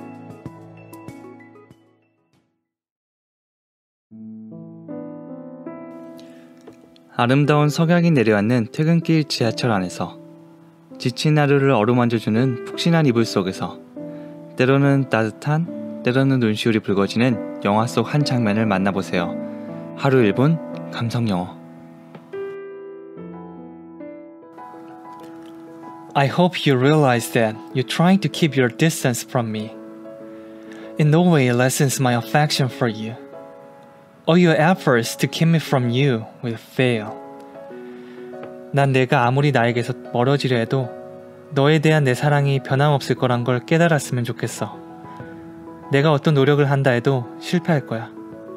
아름다운 석양이 내려앉는 퇴근길 지하철 안에서, 지친 하루를 어루만져주는 푹신한 이불 속에서, 때로는 따뜻한, 때로는 눈시울이 붉어지는 영화 속 한 장면을 만나보세요. 하루 일 분 감성영어. I hope you realize that you're trying to keep your distance from me. In no way lessens my affection for you. All your efforts to keep me from you will fail. 난 내가 아무리 나에게서 멀어지려 해도 너에 대한 내 사랑이 변함없을 거란 걸 깨달았으면 좋겠어. 내가 어떤 노력을 한다 해도 실패할 거야.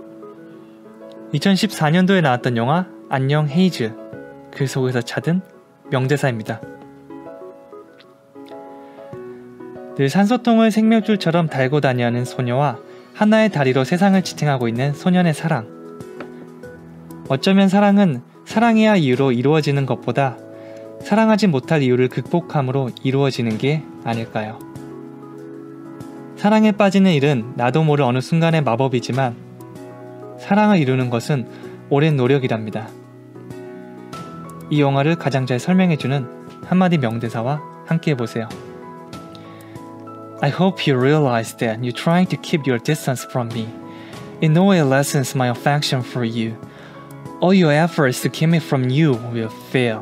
이천십사 년도에 나왔던 영화 안녕 헤이즈, 그 속에서 찾은 명대사입니다. 늘 산소통을 생명줄처럼 달고 다니는 소녀와 하나의 다리로 세상을 지탱하고 있는 소년의 사랑. 어쩌면 사랑은 사랑해야 이유로 이루어지는 것보다 사랑하지 못할 이유를 극복함으로 이루어지는 게 아닐까요? 사랑에 빠지는 일은 나도 모를 어느 순간의 마법이지만 사랑을 이루는 것은 오랜 노력이랍니다. 이 영화를 가장 잘 설명해주는 한마디 명대사와 함께 해보세요. I hope you realize that you're trying to keep your distance from me. In no way lessens my affection for you. All your efforts to keep me from you will fail.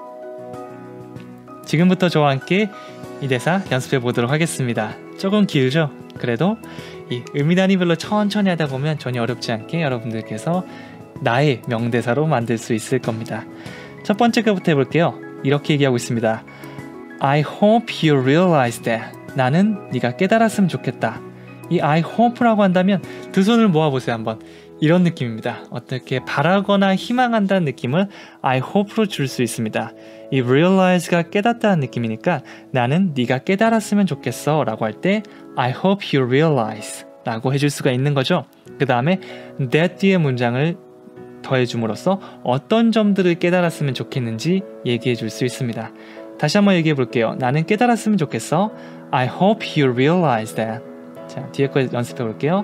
지금부터 저와 함께 이 대사 연습해 보도록 하겠습니다. 조금 길죠? 그래도 이 의미단위별로 천천히 하다 보면 전혀 어렵지 않게 여러분들께서 나의 명대사로 만들 수 있을 겁니다. 첫 번째 거부터 해볼게요. 이렇게 얘기하고 있습니다. I hope you realize that. 나는 네가 깨달았으면 좋겠다. 이 I hope라고 한다면 두 손을 모아보세요. 한번. 이런 느낌입니다. 어떻게 바라거나 희망한다는 느낌을 I hope로 줄 수 있습니다. 이 realize가 깨닫다는 느낌이니까 나는 네가 깨달았으면 좋겠어 라고 할 때 I hope you realize 라고 해줄 수가 있는 거죠. 그 다음에 that 뒤에 문장을 더해줌으로써 어떤 점들을 깨달았으면 좋겠는지 얘기해 줄 수 있습니다. 다시 한번 얘기해 볼게요. 나는 깨달았으면 좋겠어. I hope you realize that. 자, 뒤에 거 연습해 볼게요.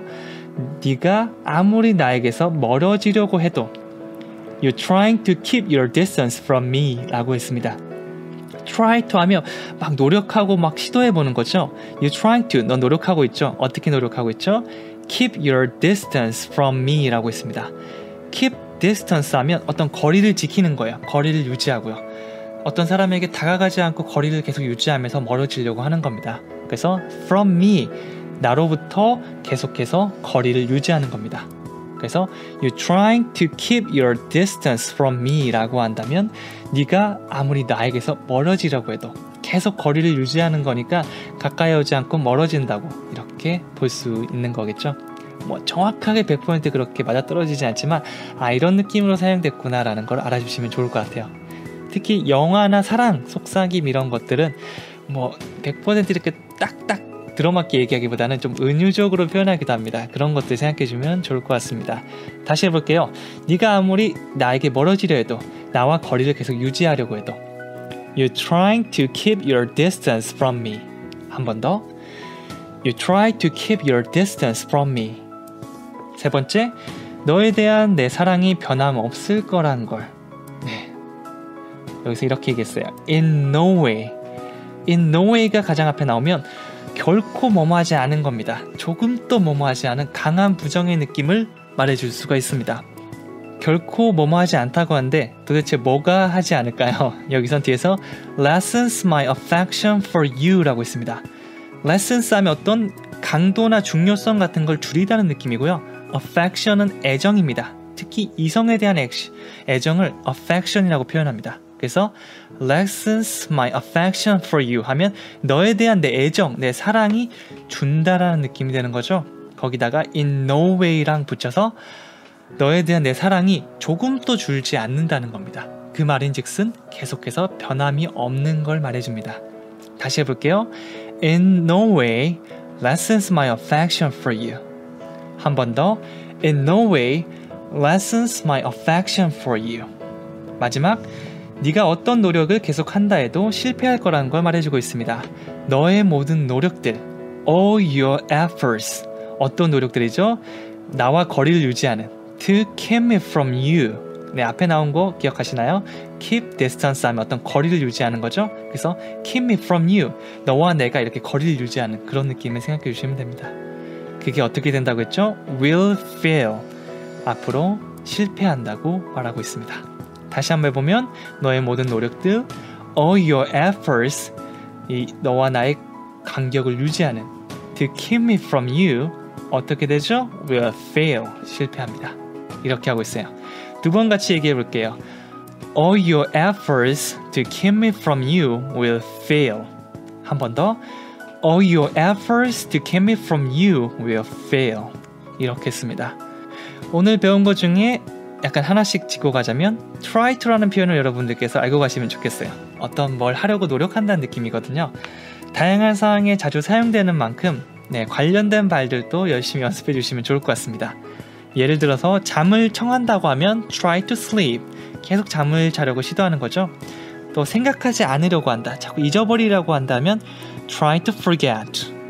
네가 아무리 나에게서 멀어지려고 해도 You're trying to keep your distance from me 라고 했습니다. try to 하면 막 노력하고 막 시도해 보는 거죠. You're trying to, 넌 노력하고 있죠. 어떻게 노력하고 있죠? Keep your distance from me 라고 했습니다. Keep distance 하면 어떤 거리를 지키는 거예요. 거리를 유지하고요. 어떤 사람에게 다가가지 않고 거리를 계속 유지하면서 멀어지려고 하는 겁니다. 그래서 from me, 나로부터 계속해서 거리를 유지하는 겁니다. 그래서 You're trying to keep your distance from me 라고 한다면 네가 아무리 나에게서 멀어지려고 해도 계속 거리를 유지하는 거니까 가까이 오지 않고 멀어진다고 이렇게 볼 수 있는 거겠죠. 뭐 정확하게 백 퍼센트 그렇게 맞아떨어지지 않지만 아 이런 느낌으로 사용됐구나 라는 걸 알아주시면 좋을 것 같아요. 특히 영화나 사랑, 속삭임 이런 것들은 뭐 백 퍼센트 이렇게 딱딱 들어맞게 얘기하기보다는 좀 은유적으로 표현하기도 합니다. 그런 것들 생각해주면 좋을 것 같습니다. 다시 해볼게요. 네가 아무리 나에게 멀어지려 해도 나와 거리를 계속 유지하려고 해도 You're trying to keep your distance from me. 한 번 더. You try to keep your distance from me. 세 번째, 너에 대한 내 사랑이 변함없을 거란 걸. 네. 여기서 이렇게 얘기했어요. In no way. In no way가 가장 앞에 나오면 결코 뭐뭐하지 않은 겁니다. 조금도 뭐뭐하지 않은 강한 부정의 느낌을 말해줄 수가 있습니다. 결코 뭐뭐하지 않다고 하는데 도대체 뭐가 하지 않을까요? 여기선 뒤에서 lessens my affection for you 라고 있습니다. lessens 하면 어떤 강도나 중요성 같은 걸 줄이다는 느낌이고요. affection은 애정입니다. 특히 이성에 대한 애정을 affection이라고 표현합니다. 그래서 lessens my affection for you 하면 너에 대한 내 애정, 내 사랑이 준다라는 느낌이 되는 거죠. 거기다가 in no way랑 붙여서 너에 대한 내 사랑이 조금도 줄지 않는다는 겁니다. 그 말인즉슨 계속해서 변함이 없는 걸 말해줍니다. 다시 해볼게요. In no way lessens my affection for you. 한 번 더. In no way lessens my affection for you. 마지막. 네가 어떤 노력을 계속한다 해도 실패할 거라는 걸 말해주고 있습니다. 너의 모든 노력들, all your efforts, 어떤 노력들이죠? 나와 거리를 유지하는 to keep me from you. 네, 앞에 나온 거 기억하시나요? keep distance 하면 어떤 거리를 유지하는 거죠. 그래서 keep me from you, 너와 내가 이렇게 거리를 유지하는 그런 느낌을 생각해 주시면 됩니다. 그게 어떻게 된다고 했죠? will fail, 앞으로 실패한다고 말하고 있습니다. 다시 한번 해보면 너의 모든 노력들, all your efforts, 이 너와 나의 간격을 유지하는 to keep me from you, 어떻게 되죠? will fail, 실패합니다. 이렇게 하고 있어요. 두 번 같이 얘기해 볼게요. All your efforts to keep me from you will fail. 한 번 더. All your efforts to keep me from you will fail. 이렇게 했습니다. 오늘 배운 것 중에 약간 하나씩 짚고 가자면 try to라는 표현을 여러분들께서 알고 가시면 좋겠어요. 어떤 뭘 하려고 노력한다는 느낌이거든요. 다양한 상황에 자주 사용되는 만큼 네, 관련된 말들도 열심히 연습해 주시면 좋을 것 같습니다. 예를 들어서 잠을 청한다고 하면 try to sleep, 계속 잠을 자려고 시도하는 거죠. 또 생각하지 않으려고 한다, 자꾸 잊어버리려고 한다면 try to forget,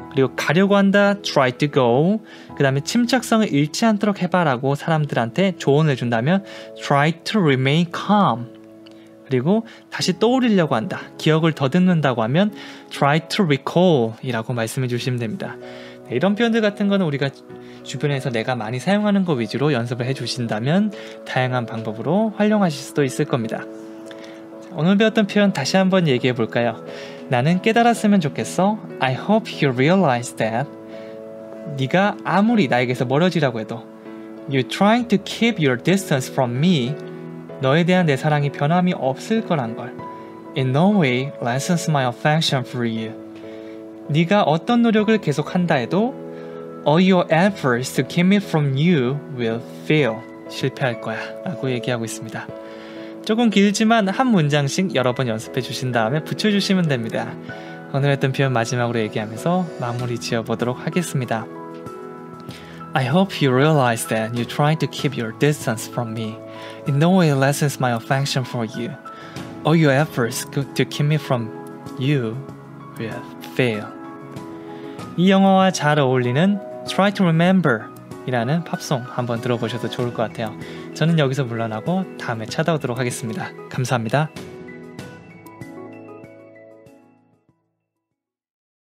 그리고 가려고 한다, try to go. 그 다음에 침착성을 잃지 않도록 해봐라고 사람들한테 조언을 준다면 try to remain calm. 그리고 다시 떠올리려고 한다, 기억을 더듬는다고 하면 try to recall 이라고 말씀해 주시면 됩니다. 이런 표현들 같은 거는 우리가 주변에서 내가 많이 사용하는 거 위주로 연습을 해 주신다면 다양한 방법으로 활용하실 수도 있을 겁니다. 오늘 배웠던 표현 다시 한번 얘기해 볼까요? 나는 깨달았으면 좋겠어. I hope you realize that. 네가 아무리 나에게서 멀어지라고 해도 You're trying to keep your distance from me. 너에 대한 내 사랑이 변함이 없을 거란 걸. In no way lessens my affection for you. 네가 어떤 노력을 계속한다 해도 All your efforts to keep me from you will fail. 실패할 거야 라고 얘기하고 있습니다. 조금 길지만 한 문장씩 여러 번 연습해 주신 다음에 붙여주시면 됩니다. 오늘 했던 표현 마지막으로 얘기하면서 마무리 지어보도록 하겠습니다. I hope you realize that you're trying to keep your distance from me. In no way lessens my affection for you. All your efforts to keep me from you will fail. 이 영화와 잘 어울리는 Try to Remember 이라는 팝송 한번 들어보셔도 좋을 것 같아요. 저는 여기서 물러나고 다음에 찾아오도록 하겠습니다. 감사합니다.